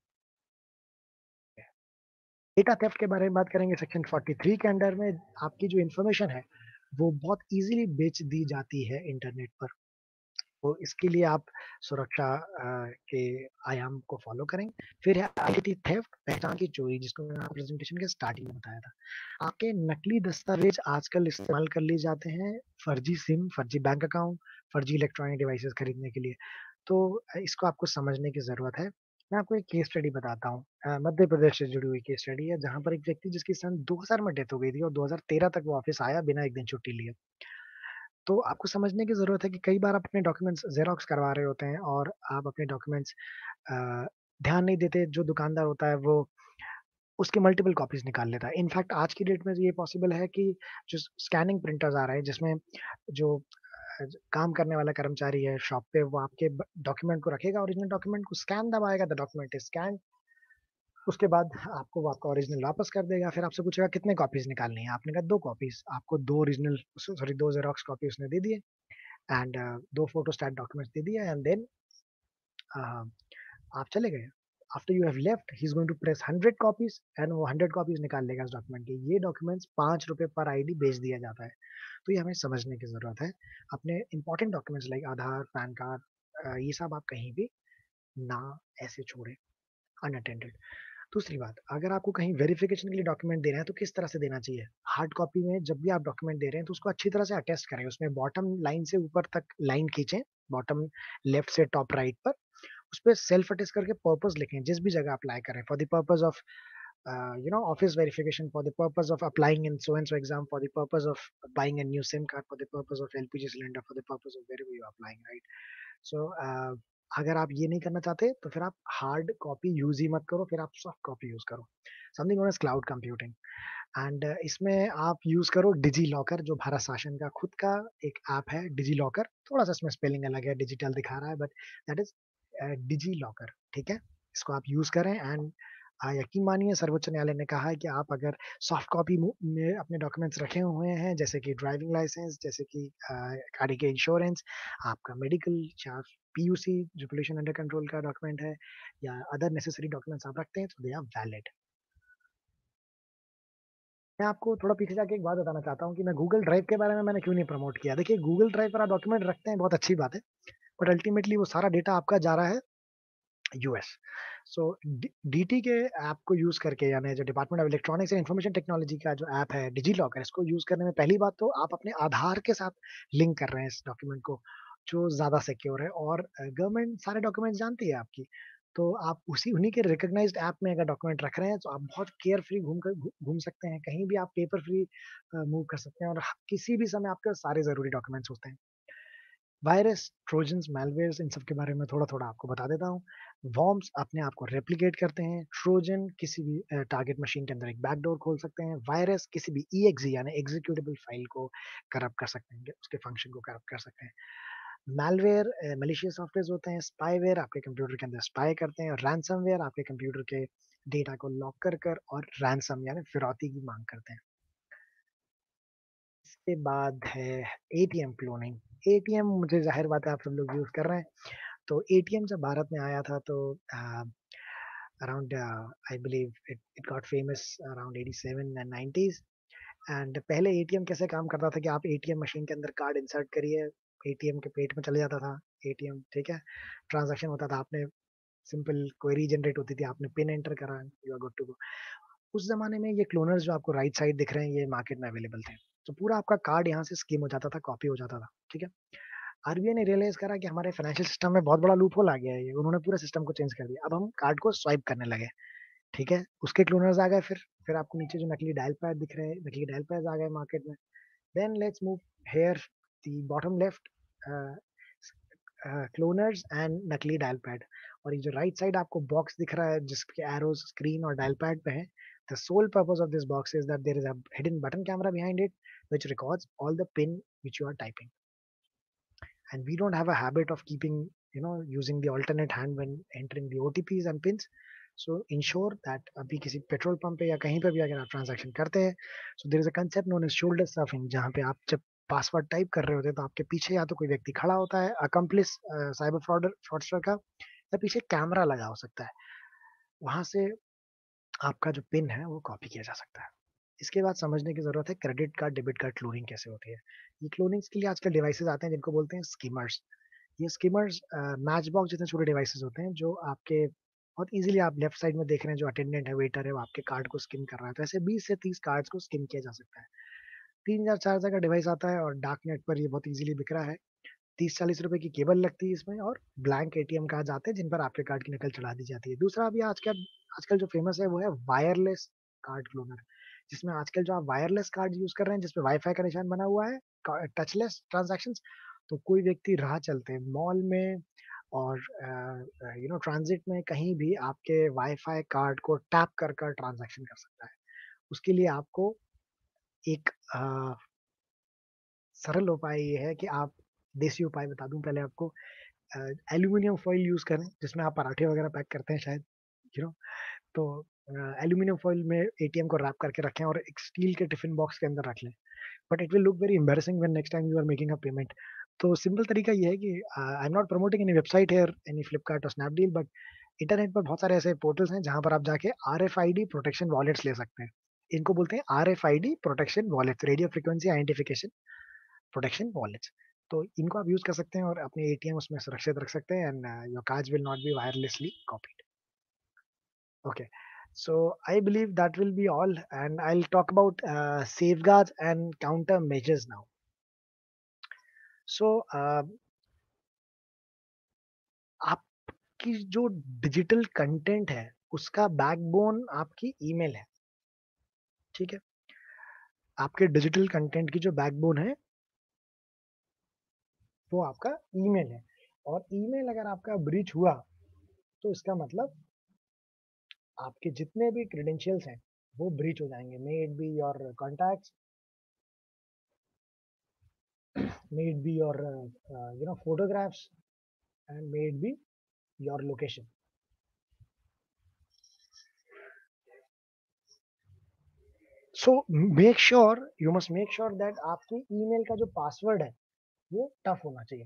S2: Data theft के बारे में बात करेंगे सेक्शन 43 के अंडर में। आपकी जो इन्फॉर्मेशन है वो बहुत इजीली बेच दी जाती है इंटरनेट पर। तो इसके लिए आप सुरक्षा के आयाम को फॉलो करें। फिर है आइडेंटिटी थेफ्ट, पहचान की चोरी, जिसको मैंने प्रेजेंटेशन के स्टार्टिंग में बताया था। आपके नकली दस्तावेज आजकल इस्तेमाल कर लिए जाते हैं फर्जी सिम, फर्जी बैंक अकाउंट, फर्जी इलेक्ट्रॉनिक डिवाइसेस खरीदने के लिए। तो इसको आपको समझने की जरूरत है। मैं आपको एक केस स्टडी बताता हूँ। मध्य प्रदेश से जुड़ी हुई केस स्टडी है जहाँ पर एक व्यक्ति जिसकी सन 2000 में डेथ हो गई थी और 2013 तक वो ऑफिस आया बिना एक दिन छुट्टी लिए। तो आपको समझने की जरूरत है कि कई बार आप अपने डॉक्यूमेंट्स जेरोक्स करवा रहे होते हैं और आप अपने डॉक्यूमेंट्स ध्यान नहीं देते। जो दुकानदार होता है वो उसके मल्टीपल कॉपीज निकाल लेता है। इनफैक्ट आज की डेट में ये पॉसिबल है कि जो स्कैनिंग प्रिंटर्स आ रहे हैं जिसमें जो काम करने वाला कर्मचारी है शॉप पे, वो आपके डॉक्यूमेंट को रखेगा, ओरिजिनल डॉक्यूमेंट को स्कैन दबाएगा, द डॉक्यूमेंट इज स्कैन। उसके बाद आपको वो आपका ओरिजिनल वापस कर देगा। फिर आपसे पूछेगा कितने कॉपीज निकालनी है, आपने कहा 2 कॉपीज। आपको 2 ओरिजिनल, सॉरी 2 जेरोक्स कॉपी उसने दे दिए एंड 2 फोटोस्टैट डॉक्यूमेंट्स दे दिया एंड देन आप चले गए। After you have left he is going to press 100 copies and वो 100 कॉपीज निकाल लेगा इस डॉक्यूमेंट की। ये डॉक्यूमेंट्स ₹5 पर आईडी बेच दिया जाता है। तो ये हमें समझने की जरूरत है। अपने important documents like Aadhaar, PAN card, ये सब आप कहीं भी ना ऐसे छोड़े अनअटेंडेड। दूसरी बात, अगर आपको कहीं वेरिफिकेशन के लिए डॉक्यूमेंट देना है तो किस तरह से देना चाहिए। हार्ड कॉपी में जब भी आप डॉक्यूमेंट दे रहे हैं तो उसको अच्छी तरह से अटेस्ट करें। उसमें बॉटम लाइन से ऊपर तक लाइन खींचें, बॉटम लेफ्ट से टॉप राइट पर। उस पर सेल्फ अटेस्ट करके पर्पस लिखें जिस भी जगह अप्लाई करें, for the purpose of office verification, for the purpose of applying in so and so exam, for the purpose of buying a new SIM card, for the purpose of LPG cylinder, for the purpose of wherever you are applying, right? So अगर आप ये नहीं करना चाहते तो फिर आप hard copy use ही मत करो, फिर आप सॉफ्ट कॉपी यूज करो। Something known as cloud computing. And इसमें आप यूज करो डिजी लॉकर, जो भारत शासन का खुद का एक ऐप है डिजी लॉकर। थोड़ा सा इसमें स्पेलिंग अलग है, डिजिटल दिखा रहा है, but that is DigiLocker, ठीक है। इसको आप यूज करें एंड यकीन मानिए सर्वोच्च न्यायालय ने कहा है कि आप अगर सॉफ्ट कॉपी में अपने डॉक्यूमेंट्स रखे हुए हैं, जैसे कि ड्राइविंग लाइसेंस, जैसे कि गाड़ी के इंश्योरेंस, आपका मेडिकल या पीयूसी जो पोल्यूशन अंडर कंट्रोल का डॉक्यूमेंट है, या अदर नेसेसरी डॉक्यूमेंट्स आप रखते हैं, तो दे आर वैलिड। मैं आपको थोड़ा पीछे जाके एक बात बताना चाहता हूँ कि मैं गूगल ड्राइव के बारे में मैंने क्यों नहीं प्रमोट किया। देखिए, गूगल ड्राइव पर आप डॉक्यूमेंट रखते हैं, बहुत अच्छी बात है, बट अल्टीमेटली वो सारा डेटा आपका जा रहा है यूएस। सो डीटी के ऐप को यूज करके, यानी जो department of electronics and information technology का जो ऐप है डिजी लॉकर, इसको यूज करने में पहली बात तो आप अपने आधार के साथ लिंक कर रहे हैं इस डॉक्यूमेंट को, जो ज्यादा सिक्योर है। और गवर्नमेंट सारे डॉक्यूमेंट जानती है आपकी, तो आप उसी उन्हीं के रिकॉग्नाइज्ड ऐप में अगर डॉक्यूमेंट रख रहे हैं तो आप बहुत केयर फ्री घूम सकते हैं। कहीं भी आप पेपर फ्री मूव कर सकते हैं और किसी भी समय आपके सारे जरूरी डॉक्यूमेंट्स होते हैं। वायरस, ट्रोजन्स, मैलवेयर्स, इन सब के बारे में थोड़ा थोड़ा आपको बता देता हूँ। वॉर्म्स अपने आप को रेप्लिकेट करते हैं। ट्रोजन किसी भी टारगेट मशीन के अंदर एक बैकडोर खोल सकते हैं। वायरस किसी भी EXE यानी एग्जीक्यूटेबल फाइल को करप्ट कर सकते हैं, उसके फंक्शन को करप्ट कर सकते हैं। मैलवेयर मलिशियस सॉफ्टवेयर होते हैं। स्पाईवेयर आपके कंप्यूटर के अंदर स्पाई करते हैं। और रैंसमवेयर आपके कंप्यूटर के डेटा को लॉक कर और रैंसम यानी फिरौती की मांग करते हैं। इसके बाद है ATM क्लोनिंग। ATM मुझे जाहिर बात है आप सब लोग यूज कर रहे हैं। तो ATM जब भारत में आया था तो around I believe it got famous around 87 and 90s। And पहले ATM कैसे काम करता था कि आप ATM मशीन के अंदर कार्ड इंसर्ट करिए, ATM के पेट में चले जाता था ATM, ठीक है। ट्रांजैक्शन होता था, आपने सिंपल क्वेरी जनरेट होती थी, आपने पिन एंटर करा, you are good to go. उस जमाने में ये क्लोनर्स जो आपको राइट साइड दिख रहे हैं ये मार्केट में अवेलेबल थे। तो पूरा आपका कार्ड यहाँ से स्कीम हो जाता था, कॉपी हो जाता था, ठीक है। RBI ने रियलाइज करा कि हमारे फाइनेंशियल सिस्टम में बहुत बड़ा लूप होल आ गया है, ये उन्होंने पूरे सिस्टम को चेंज कर दिया। अब हम कार्ड को स्वाइप करने लगे, ठीक है। उसके क्लोनर्स आ गए। फिर आपको नीचे जो नकली डायल पैड दिख रहे हैं, नकली डायल पैड आ गए मार्केट में। Then let's move here the bottom left, cloners and नकली डायल पैड। और ये जो राइट साइड आपको बॉक्स दिख रहा है जिसके एरोज स्क्रीन और डायल पैड पे है, the sole purpose of this box is that there is a hidden button camera behind it which records all the pin which you are typing. And we don't have a habit of keeping, using the alternate hand when entering the OTPs and pins. So ensure that अभी किसी petrol pump पे या कहीं पे भी अगर आप transaction करते हैं, so there is a concept known as shoulder stuffing, जहाँ पे आप जब पासवर्ड टाइप कर रहे होते हैं तो आपके पीछे या तो कोई व्यक्ति खड़ा होता है, अकम्प्लिस साइबर फ्रॉडस्टर का, या पीछे कैमरा लगा हो सकता है। वहां से आपका जो पिन है वो कॉपी किया जा सकता है। इसके बाद समझने की जरूरत है credit card debit card cloning कैसे होती है। ये क्लोनिंग्स के लिए आजकल डिवाइसेस आते हैं जिनको बोलते हैं स्कीमर्स। ये स्कीमर्स मैच बॉक्स जितने छोटे डिवाइसेस होते हैं जो आपके बहुत इजीली, आप लेफ्ट साइड में देख रहे हैं जो अटेंडेंट है, वेटर है, वो आपके कार्ड को स्किम कर रहा है। तो ऐसे 20 से 30 कार्ड्स को स्किम किया जा सकता है। 3,000 4,000 का डिवाइस आता है और डार्क नेट पर ये बहुत इजीली बिक रहा है। 30-40 रुपए की केबल लगती है इसमें, और ब्लैंक ATM कार्ड आते हैं जिन पर आपके कार्ड की नकल चढ़ा दी जाती है। दूसरा अभी आजकल आजकल जो फेमस है वो है वायरलेस कार्ड क्लोनर, जिसमें आजकल जो आप वायरलेस कार्ड यूज कर रहे हैं जिसपे वाईफाई का निशान बना हुआ है, टचलेस ट्रांजैक्शंस। तो कोई व्यक्ति राह चलते मॉल में और ट्रांजिट में कहीं भी आपके वाईफाई कार्ड को टैप कर कर ट्रांजैक्शन कर सकता है। उसके लिए आपको एक सरल उपाय ये है कि आप, देसी उपाय बता दूं पहले आपको, एल्यूमिनियम फॉइल यूज करें जिसमें आप पराठे वगैरह पैक करते हैं शायद, यू नो। तो एल्यूमिनियम फॉइल में ATM को रैप करके रखें और एक स्टील के टिफिन बॉक्स के अंदर रख लें। But it will look very embarrassing when next time you are making a payment. तो सिंपल तरीका ये है कि I am not promoting any website here, any Flipkart और स्नैपडील, बट इंटरनेट पर बहुत सारे ऐसे पोर्टल्स हैं जहां पर आप जाके RFID प्रोटेक्शन वॉलेट्स ले सकते हैं। इनको बोलते हैं RFID protection wallets, radio frequency identification protection wallets. तो इनको आप यूज कर सकते हैं और अपने ATM उसमें सुरक्षित रख सकते हैं, and your cards will not be wirelessly copied. Okay, so I believe that will be all, and I'll talk about safeguards and countermeasures now. So आपकी जो डिजिटल कंटेंट है उसका बैकबोन आपकी ईमेल है, ठीक है। आपके डिजिटल कंटेंट की जो बैकबोन है वो आपका ईमेल है। और ईमेल अगर आपका ब्रीच हुआ तो इसका मतलब आपके जितने भी क्रेडेंशियल्स हैं वो ब्रीच हो जाएंगे। May it be your contacts, may it be your photographs, and may it be your location. So you must make sure that आपकी ईमेल का जो पासवर्ड है वो टफ होना चाहिए,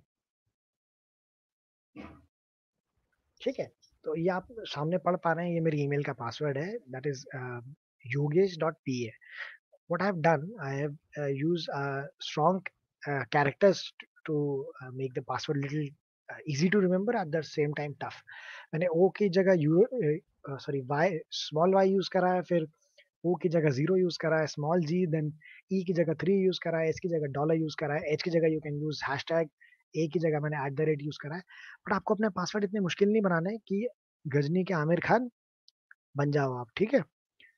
S2: ठीक है। तो ये आप सामने पढ़ पा रहे हैं, ये मेरी ईमेल का पासवर्ड है, that is yogesh.pa. What I have done, I have used strong characters to make the password little easy to remember, at the same time tough. मैंने O की जगह Y, स्मॉल y यूज करा है, फिर O की जगह 0 use करा है, स्मॉल g, देन E की जगह 3 यूज करा है, S की जगह डॉलर यूज करा है, H की जगह you can use hashtag, A की जगह मैंने @ यूज करा है। बट आपको अपने पासवर्ड इतने मुश्किल नहीं बनाना है कि गजनी के आमिर खान बन जाओ आप, ठीक है।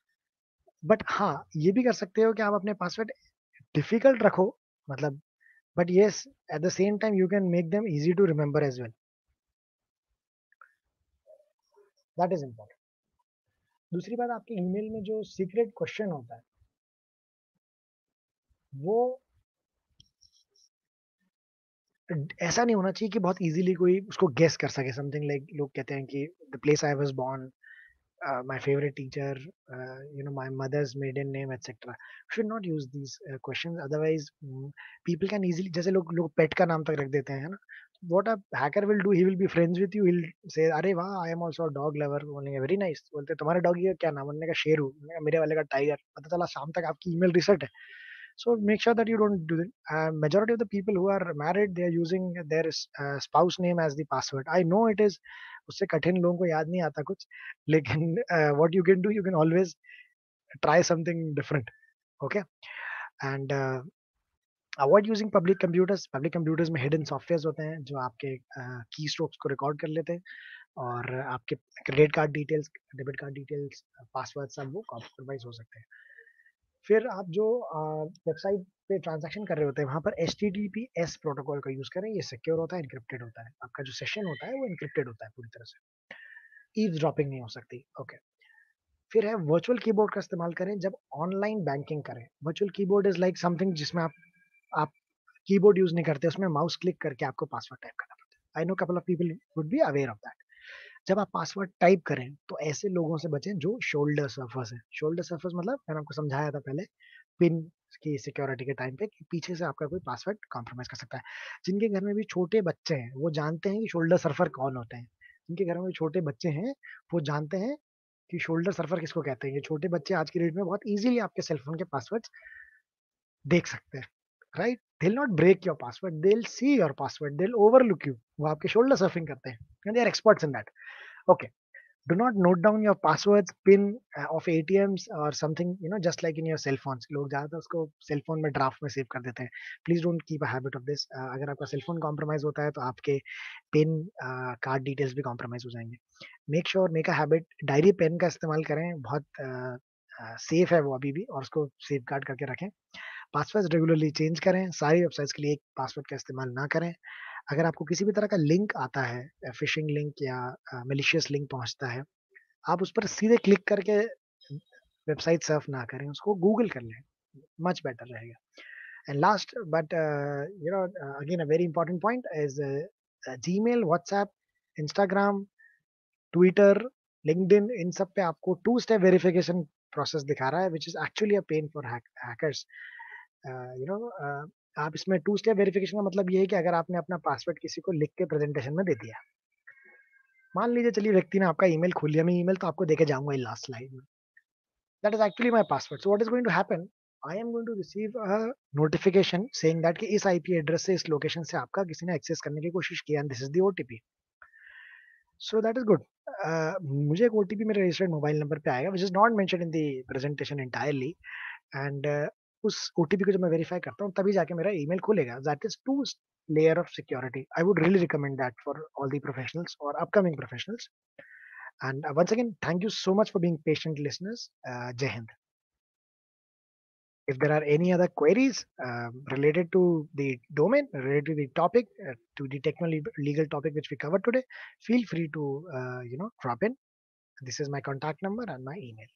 S2: बट हाँ, ये भी कर सकते हो कि आप अपने पासवर्ड डिफिकल्ट रखो, मतलब, but yes, at the same time you can make them easy to remember as well. That is important. दूसरी बात, आपके ईमेल में जो सीक्रेट क्वेश्चन होता है वो ऐसा नहीं होना चाहिए कि बहुत इजीली कोई उसको गेस कर सके. समथिंग लाइक लोग कहते हैं कि the place I was born, my favorite teacher, my mother's maiden name, etc. Should not use these questions. Otherwise, people can easily, जैसे लोग pet का नाम तक रख देते हैं, है ना. What a hacker will do, he will be friends with you. He'll say, अरे वाह, I am also a dog lover. बोलेंगे very nice. बोलते तुम्हारे डॉगी का क्या नाम? बोलने का शेरू, मेरे वाले का टाइगर. पता चला शाम तक आपकी ईमेल रिसेट है. So make sure that you don't do that. Majority of the people who are married, they are using their spouse name as the password. I know it is, उससे कठिन लोगों को याद नहीं आता कुछ, लेकिन what you can do, you can always try something different. Okay, and avoid using public computers. Public computers में hidden softwares होते हैं जो आपके keystrokes को record कर लेते हैं, और आपके credit card details, debit card details, password सब वो कॉम्प्रोमाइज हो सकते हैं. फिर आप जो वेबसाइट पे ट्रांजैक्शन कर रहे होते हैं वहां पर HTTPS प्रोटोकॉल का यूज करें. ये सिक्योर होता है, इनक्रिप्टेड होता है. आपका जो सेशन होता है वो इनक्रिप्टेड होता है पूरी तरह से, ईव्सड्रॉपिंग नहीं हो सकती. ओके. फिर है वर्चुअल कीबोर्ड का इस्तेमाल करें जब ऑनलाइन बैंकिंग करें. Virtual keyboard is like something जिसमें आप कीबोर्ड यूज नहीं करते, उसमें माउस क्लिक करके आपको पासवर्ड टाइप करना पड़ता है. I know couple of people would be aware of that. जब आप पासवर्ड टाइप करें तो ऐसे लोगों से बचें जो शोल्डर सर्फर्स है. शोल्डर सर्फर्स मतलब मैंने आपको समझाया था पहले पिन की सिक्योरिटी के टाइम पे कि पीछे से आपका कोई पासवर्ड कॉम्प्रोमाइज कर सकता है. जिनके घर में भी छोटे बच्चे हैं वो जानते हैं कि शोल्डर सर्फर कौन होते हैं. जिनके घर में भी छोटे बच्चे हैं वो जानते हैं कि शोल्डर सर्फर किसको कहते हैं. ये छोटे बच्चे आज की डेट में बहुत इजीली आपके सेलफोन के पासवर्ड देख सकते हैं, right. they'll not break your password, they'll see your password, they'll overlook you. वो आपके शोल्डर सर्फिंग करते हैं and they are experts in that. Okay. Do not note down your passwords, pin of ATMs or something, just like in your cell phones. लोग ज़्यादातर उसको cell phone में draft में save कर देते हैं. Please don't keep a habit of this. अगर आपका सेल फोन कॉम्प्रोमाइज होता है तो आपके पिन, कार्ड डिटेल्स भी कॉम्प्रोमाइज हो जाएंगे. Make a habit, diary pen का इस्तेमाल करें. बहुत सेफ है वो अभी भी, और उसको सेफ गार्ड करके रखें. पासवर्ड रेगुलरली चेंज करें. सारी वेबसाइट्स के लिए एक पासवर्ड का इस्तेमाल ना करें. अगर आपको किसी भी तरह का लिंक आता है, फिशिंग लिंक या मेलिशियस लिंक पहुंचता है, आप उस पर सीधे क्लिक करके वेबसाइट सर्फ ना करें, उसको गूगल कर लें, मच बेटर रहेगा. And last but again a very important point is Gmail, WhatsApp, Instagram, Twitter, LinkedIn, इन सब पे आपको 2-स्टेप वेरिफिकेशन प्रोसेस दिखा रहा है, which is actually a pain for hackers. आप इसमें 2-स्टेप वेरिफिकेशन का मतलब ये है कि अगर आपने अपना पासवर्ड किसी को लिख के प्रेजेंटेशन में दे दिया, मान लीजिए चलिए व्यक्ति ने आपका ईमेल खोल लिया, मैं ईमेल तो आपको देके जाऊंगा लास्ट स्लाइड में, that is actually my password. So what is going to happen, I am going to receive a notification saying that कि इस आईपी एड्रेस से, इस लोकेशन से आपका किसी ने एक्सेस करने की कोशिश की, and this is the OTP. So that is good. मुझे एक ओटीपी मेरे रजिस्टर्ड मोबाइल नंबर पे आएगा, which is not mentioned in the presentation entirely, and उस ओटीपी को जब मैं वेरीफाई करता हूँ तभी जाके मेरा ईमेल खुलेगा. That is 2 layer of security. I would really recommend that for all the professionals or upcoming professionals. And once again, thank you so much for being patient listeners. Jai Hind. If there are any other queries related to the domain, related to the topic, to the technical legal topic which we covered today, feel free to drop in. This is my contact number and my email.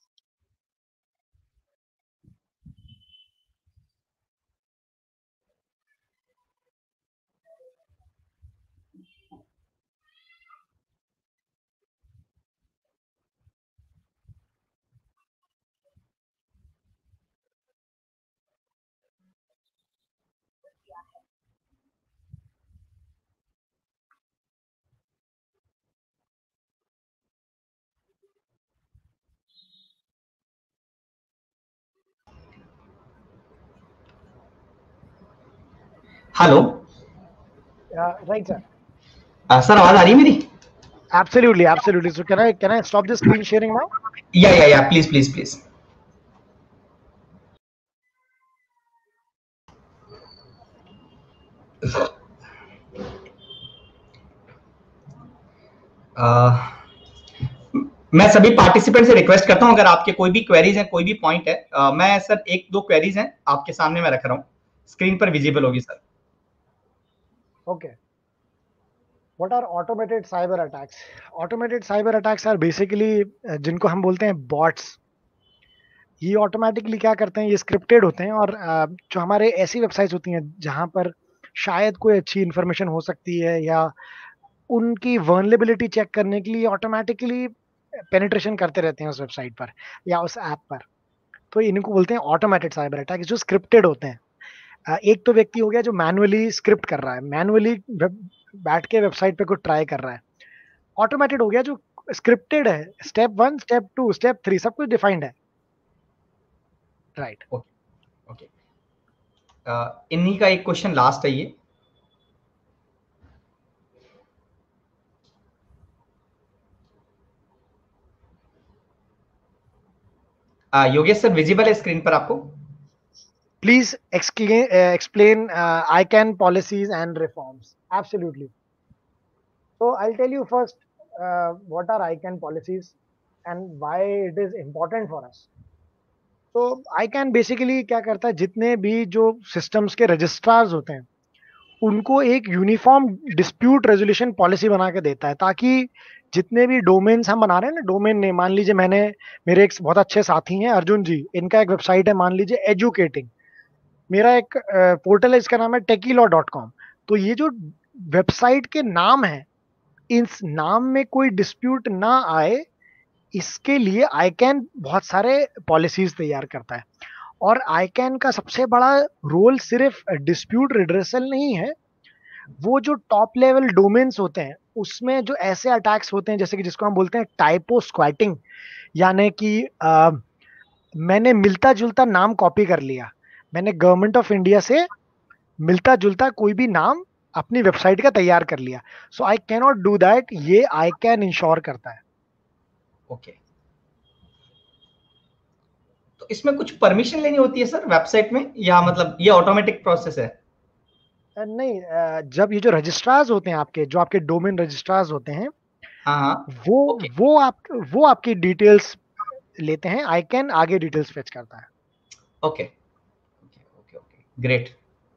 S3: Hello.
S2: Right, sir.
S3: Sir आवाज आ रही है मेरी?
S2: Absolutely, absolutely. So can I stop this screen sharing now?
S3: Yeah. Please. मैं सभी participant से request करता हूं, अगर आपके कोई भी क्वेरीज हैं, कोई भी पॉइंट है, मैं सर 1-2 क्वेरीज हैं आपके सामने मैं रख रहा हूं, स्क्रीन पर विजिबल होगी sir.
S2: Okay. What are automated cyber attacks? Automated cyber attacks are basically जिनको हम बोलते हैं bots. ये ऑटोमेटिकली क्या करते हैं, ये स्क्रिप्टेड होते हैं और जो हमारे ऐसी वेबसाइट्स होती हैं जहां पर शायद कोई अच्छी इंफॉर्मेशन हो सकती है या उनकी वर्नलेबिलिटी चेक करने के लिए ऑटोमेटिकली पेनिट्रेशन करते रहते हैं उस वेबसाइट पर या उस ऐप पर। तो इनको बोलते हैं ऑटोमेटेड साइबर अटैक, जो स्क्रिप्टेड होते हैं। एक तो व्यक्ति हो गया जो मैनुअली स्क्रिप्ट कर रहा है, मैनुअली बैठ के वेबसाइट पे कुछ ट्राई कर रहा है। ऑटोमेटेड हो गया जो स्क्रिप्टेड है, स्टेप 1 स्टेप 2 स्टेप 3 सब कुछ डिफाइंड है। राइट।
S3: ओके ओके, इन्हीं का एक क्वेश्चन लास्ट है ये। योगेश सर, विजिबल है स्क्रीन पर आपको?
S2: Please explain ICANN policies and reforms. Absolutely. So I'll tell you first what are ICANN policies and why it is important for us. तो ICANN basically क्या करता है, जितने भी जो सिस्टम्स के रजिस्ट्रार्स होते हैं उनको एक यूनिफॉर्म डिस्प्यूट रेजोल्यूशन पॉलिसी बना के देता है, ताकि जितने भी डोमेन्स हम बना रहे हैं ना, डोमेन नेम, मान लीजिए मेरे एक बहुत अच्छे साथी हैं अर्जुन जी, इनका एक वेबसाइट है मान लीजिए एजुकेटिंग, मेरा एक पोर्टल है इसका नाम है techilor.com। तो ये जो वेबसाइट के नाम है, इस नाम में कोई डिस्प्यूट ना आए इसके लिए आईकैन बहुत सारे पॉलिसीज तैयार करता है। और आईकैन का सबसे बड़ा रोल सिर्फ डिस्प्यूट रिड्रेसल नहीं है, वो जो टॉप लेवल डोमेन्स होते हैं उसमें जो ऐसे अटैक्स होते हैं जैसे कि जिसको हम बोलते हैं टाइपो स्क्वैटिंग, यानी कि मैंने मिलता जुलता नाम कॉपी कर लिया, मैंने गवर्नमेंट ऑफ इंडिया से मिलता जुलता कोई भी नाम अपनी वेबसाइट का तैयार कर लिया, so I can not do that, ये आई कैन इंश्योर करता है।
S3: ओके, तो इसमें कुछ परमिशन लेनी होती है सर वेबसाइट में, या मतलब ये ऑटोमेटिक प्रोसेस है?
S2: नहीं, जब ये जो रजिस्ट्रार्स होते हैं आपके, जो आपके डोमेन रजिस्ट्रार्स होते हैं,
S3: हाँ, ओके
S2: वो आपकी डिटेल्स लेते हैं, आई कैन आगे डिटेल्स फेच करता है।
S3: Okay okay okay, great.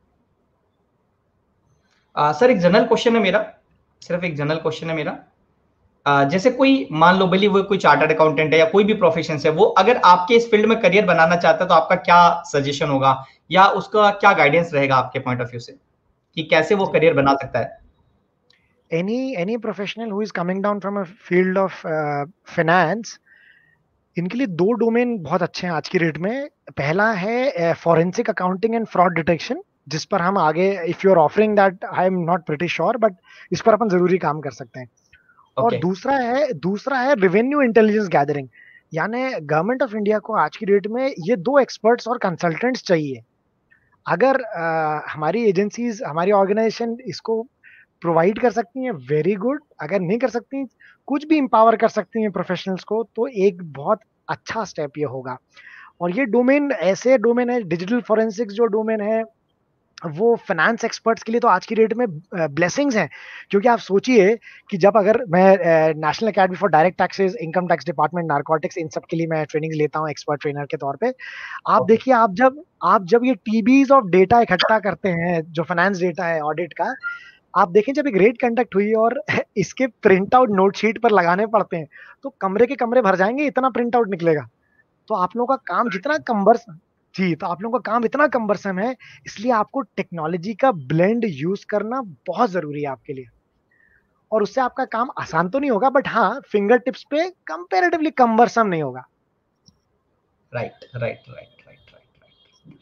S3: Sir एक जनरल क्वेश्चन है मेरा, सिर्फ एक जनरल क्वेश्चन है मेरा। जैसे कोई मान लो भले वो कोई चार्टर्ड अकाउंटेंट है या कोई भी प्रोफेशन है, वो अगर आपके इस फील्ड में करियर बनाना चाहता है तो आपका क्या सजेशन होगा या उसका क्या गाइडेंस रहेगा आपके पॉइंट ऑफ व्यू से कि कैसे वो करियर बना सकता है?
S2: any professional who is coming down from a field of finance, इनके लिए दो डोमेन बहुत अच्छे हैं आज की डेट में। पहला है forensic accounting and fraud detection, जिस पर हम आगे, if you are offering that, I am not pretty sure, but इस पर अपन जरूरी काम कर सकते हैं। और दूसरा है रेवेन्यू इंटेलिजेंस गैदरिंग, यानी गवर्नमेंट ऑफ इंडिया को आज की डेट में ये दो एक्सपर्ट्स और कंसल्टेंट्स चाहिए। अगर हमारी एजेंसीज, हमारी ऑर्गेनाइजेशन इसको प्रोवाइड कर सकती हैं, वेरी गुड। अगर नहीं कर सकती, कुछ भी एम्पावर कर सकती हैं प्रोफेशनल्स को, तो एक बहुत अच्छा स्टेप ये होगा। और ये डोमेन ऐसे डोमेन है, डिजिटल फॉरेंसिक्स जो डोमेन है, वो फाइनेंस एक्सपर्ट्स के लिए तो आज की डेट में ब्लेसिंग्स हैं। क्योंकि आप सोचिए कि जब अगर मैं National Academy for Direct Taxes, income tax department, narcotics, इन सब के लिए मैं ट्रेनिंग लेता हूँ एक्सपर्ट ट्रेनर के तौर पे। आप देखिए, आप जब ये टीबीज ऑफ डेटा इकट्ठा करते हैं, जो फाइनेंस डेटा है ऑडिट का, आप देखें जब एक रेट कंडक्ट हुई और इसके प्रिंट आउट नोट शीट पर लगाने पड़ते हैं, तो कमरे के कमरे भर जाएंगे, इतना प्रिंट आउट निकलेगा। तो आप लोगों का काम जितना कम्बरसम, जी, तो आप लोगों का काम इतना कम्बरसम है, इसलिए आपको टेक्नोलॉजी का ब्लेंड यूज करना बहुत जरूरी है आपके लिए। और उससे आपका काम आसान तो नहीं होगा, बट हाँ, फिंगर टिप्स पे कंपेरेटिवली कम्बरसम नहीं होगा।
S3: Right right right right right.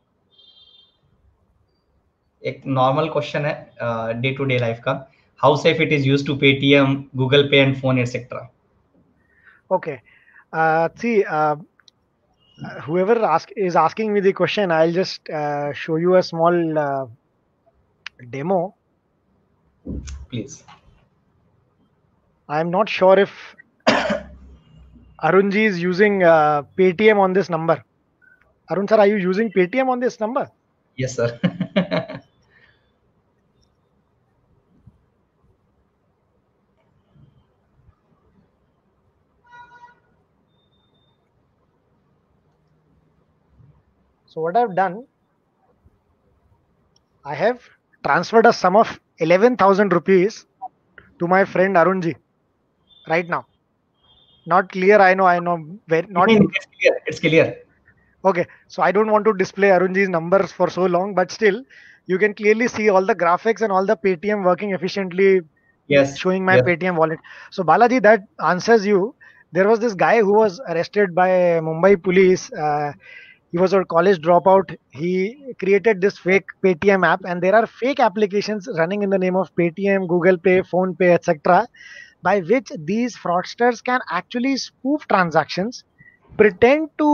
S3: एक नॉर्मल क्वेश्चन है डे टू डे लाइफ का, how safe it is used to Paytm, Google Pay and phone etcetera?
S2: Okay, see, whoever is asking me the question, I'll just show you a small demo.
S3: Please.
S2: I'm not sure if Arunji is using Paytm on this number. Arun sir, are you using Paytm on this number?
S3: Yes, sir.
S2: So what I've done, I have transferred a sum of 11,000 rupees to my friend Arunji right now. Not clear, I know. Not.
S3: It's clear. It's clear.
S2: Okay, so I don't want to display Arunji's numbers for so long, but still, you can clearly see all the graphics and all the Paytm working efficiently,
S3: Yes.
S2: showing my
S3: Yes.
S2: Paytm wallet. So Balaji, that answers you. There was this guy who was arrested by Mumbai police. He was a college dropout. He created this fake Paytm app, and there are fake applications running in the name of Paytm, Google Pay, Phone Pay, etc., by which these fraudsters can actually spoof transactions, pretend to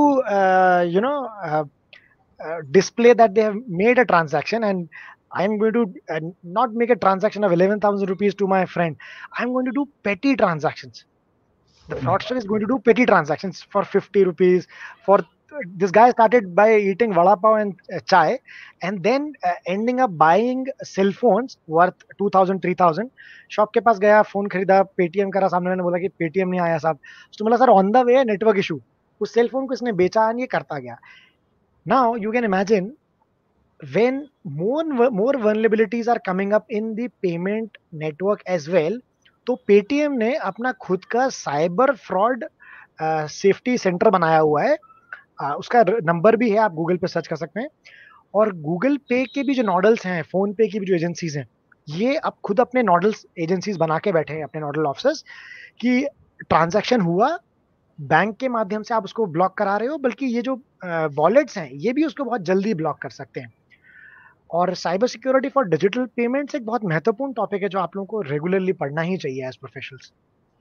S2: display that they have made a transaction, and I'm going to not make a transaction of 11,000 rupees to my friend. I'm going to do petty transactions. The fraudster is going to do petty transactions for 50 rupees. For this guy started by eating vada pav and chai, and then ending up buying cell phones worth 2,000 3,000. Shop के पास गया, phone खरीदा, Paytm करा, सामने वाले ने बोला कि पेटीएम नहीं आया साहब, तो बोला sir on the way network issue, उस सेल फोन को इसने बेचा और ये करता गया. Now you can imagine when more vulnerabilities are coming up in the payment network as well, तो पेटीएम ने अपना खुद का साइबर फ्रॉड सेफ्टी सेंटर बनाया हुआ है. उसका नंबर भी है, आप गूगल पे सर्च कर सकते हैं. और गूगल पे के भी जो नॉडल्स हैं, फोन पे की भी जो एजेंसीज हैं, ये अब खुद अपने नॉडल्स एजेंसीज बना के बैठे हैं, अपने नॉडल ऑफिसर्स, कि ट्रांजैक्शन हुआ, बैंक के माध्यम से आप उसको ब्लॉक करा रहे हो, बल्कि ये जो वॉलेट्स हैं ये भी उसको बहुत जल्दी ब्लॉक कर सकते हैं. और cyber security for digital payments एक बहुत महत्वपूर्ण टॉपिक है जो आप लोगों को रेगुलरली पढ़ना ही चाहिए as professionals.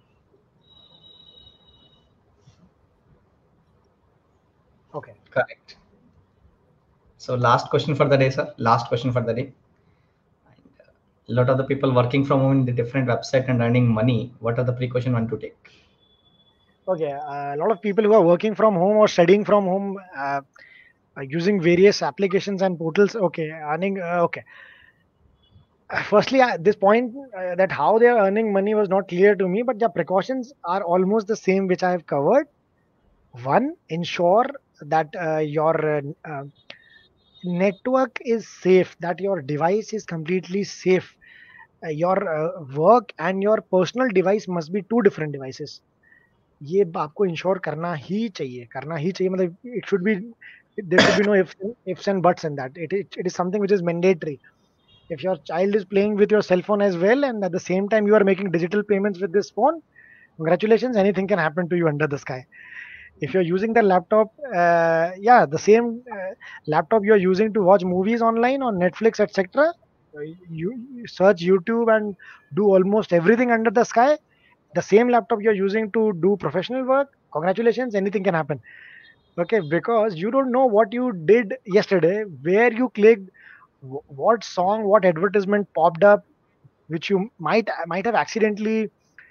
S2: Okay.
S3: Correct. So last question for the day, sir. Last question for the day. A lot of the people working from home in the different website and earning money. What are the precaution one to take?
S2: Okay, a lot of people who are working from home or studying from home, using various applications and portals. Okay, earning. Okay. Firstly, this point that how they are earning money was not clear to me, but the precautions are almost the same which I have covered. One, ensure that your network is safe, that your device is completely safe. Your work and your personal device must be two different devices. ये आपको ensure करना ही चाहिए, मतलब it should be, there should be no ifs and buts in that. It is something which is mandatory. If your child is playing with your cell phone as well, and at the same time you are making digital payments with this phone, congratulations, anything can happen to you under the sky. If you're using the laptop, the same laptop you're using to watch movies online on Netflix, etc., you search YouTube and do almost everything under the sky, the same laptop you're using to do professional work, congratulations, anything can happen. Okay, because you don't know what you did yesterday, where you clicked, what song, what advertisement popped up, which you might have accidentally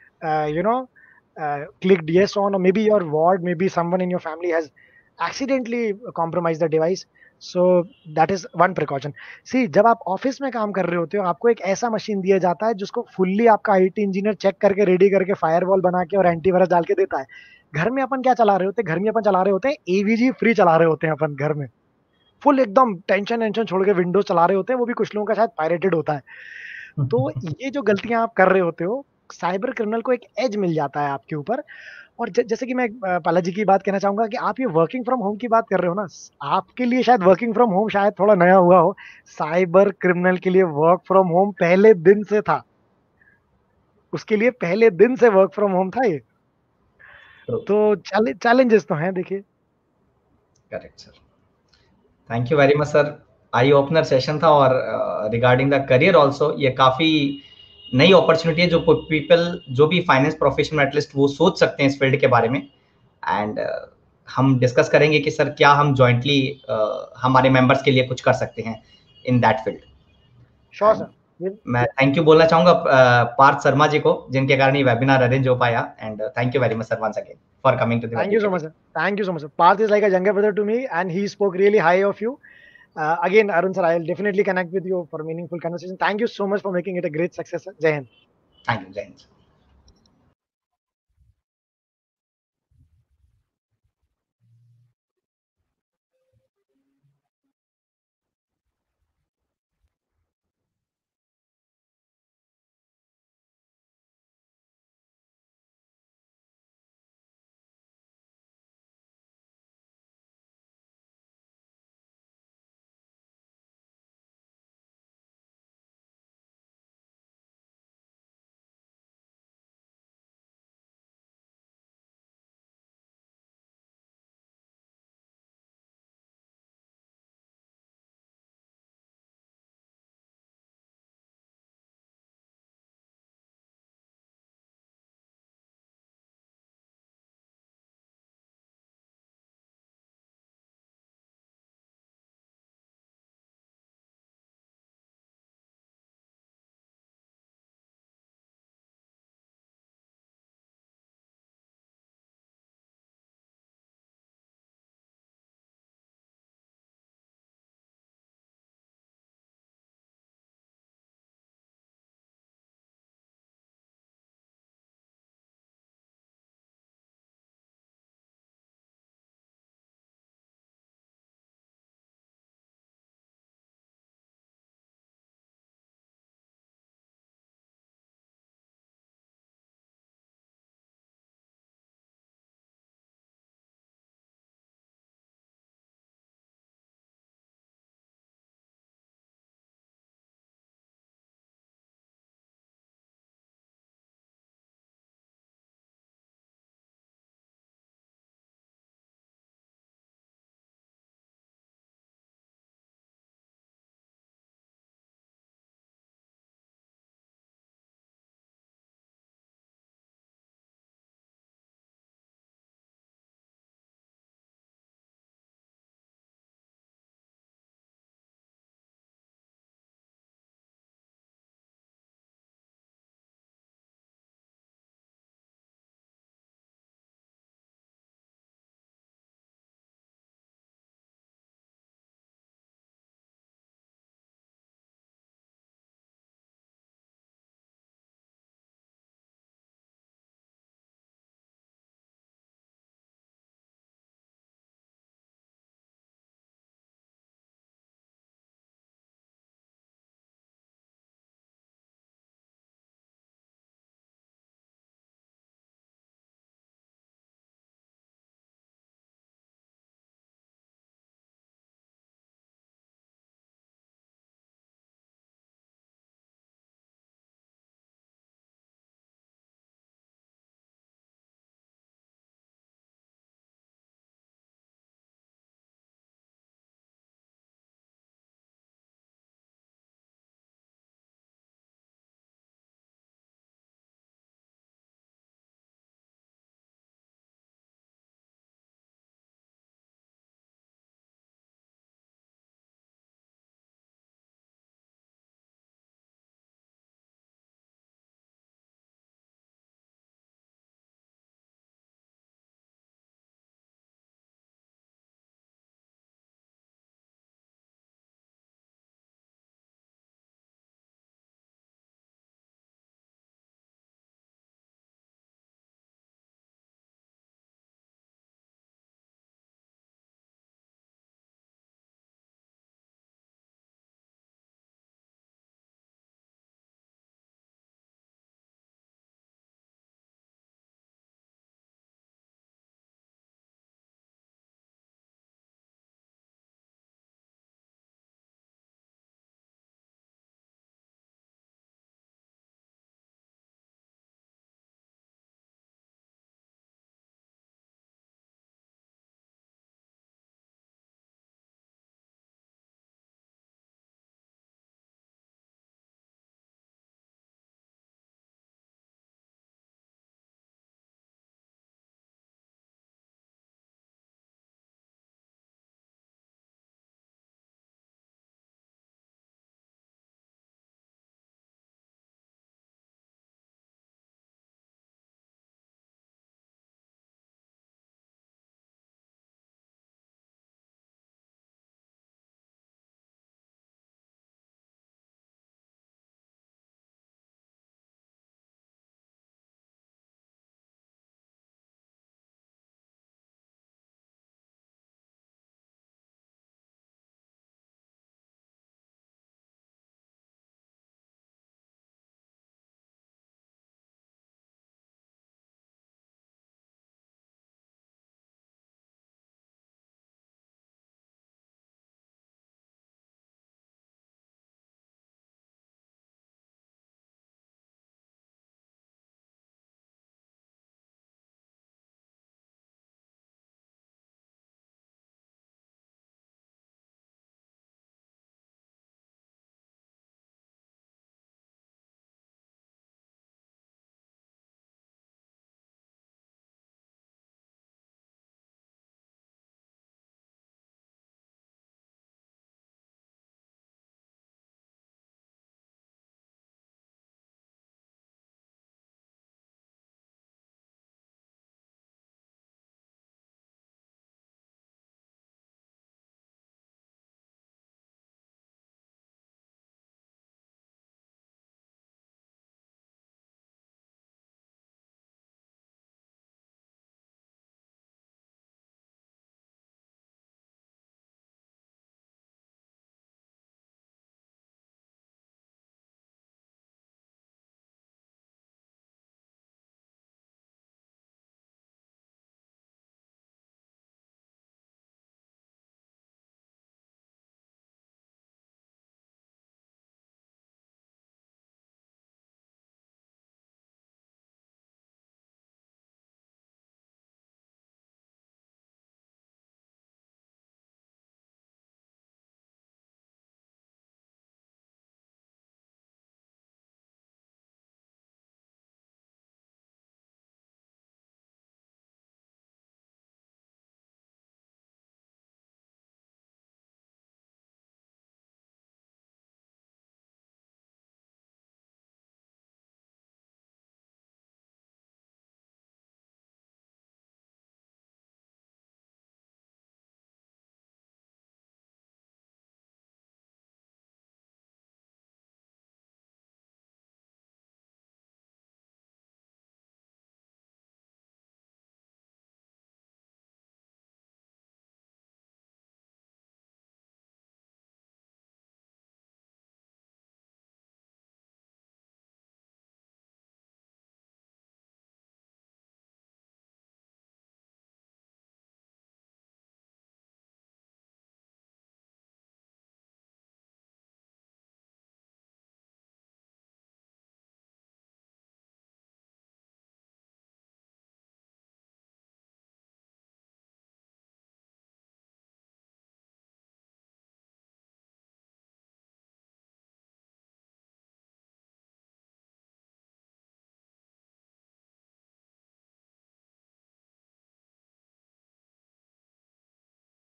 S2: clicked yes on, or maybe your ward, maybe someone in your family has accidentally compromised the device. So that is one precaution. See, जब आप office में काम कर रहे होते हो, आपको एक ऐसा मशीन दिया जाता है जिसको फुल्ली आपका आईटी इंजीनियर चेक करके रेडी करके फायरवॉल बना के और एंटीवायरस डाल के देता है. घर में अपन क्या चला रहे होते हैं? घर में अपन चला रहे होते हैं एवीजी फ्री चला रहे होते हैं अपन घर में, फुल एकदम टेंशन छोड़ के विंडोज चला रहे होते हैं, वो भी कुछ लोगों का शायद पायरेटेड होता है. तो ये जो गलतियां आप कर रहे होते हो, साइबर क्रिमिनल को एक एज मिल जाता है आपके ऊपर. और जैसे कि मैं पाला जी की बात कहना चाहूंगा कि आप ये वर्किंग फ्रॉम होम की बात कर रहे हो ना, आपके लिए शायद वर्किंग फ्रॉम होम शायद थोड़ा नया हुआ हो, साइबर क्रिमिनल के लिए वर्क फ्रॉम होम पहले दिन से था. उसके लिए पहले दिन से वर्क फ्रॉम होम था ये. तो चैलेंजेस तो हैं, देखिए.
S3: Correct sir, thank you very much sir. Eye opener session था, और रिगार्डिंग द करियर ऑल्सो ये काफी नई अपॉर्चुनिटी है जो पीपल, जो भी फाइनेंस प्रोफेशन में एटलीस्ट वो सोच सकते हैं इस फील्ड के बारे में. एंड हम डिस्कस करेंगे कि सर क्या हम जॉइंटली हमारे मेंबर्स के लिए कुछ कर सकते हैं in that field.
S2: Sure sir.
S3: मैं थैंक यू बोलना चाहूंगा पार्थ शर्मा जी को, जिनके कारण ये वेबिनार अरेंज हो पाया. And thank you very much sir once again for coming to the.
S2: Thank you so much sir. Thank you so much sir. Parth is like a younger brother to me and he spoke really high of you. Again, Arun sir, I'll definitely connect with you for a meaningful conversation. Thank you so much for making it a great success, sir. Jai Hind.
S3: Thank you, Jai Hind.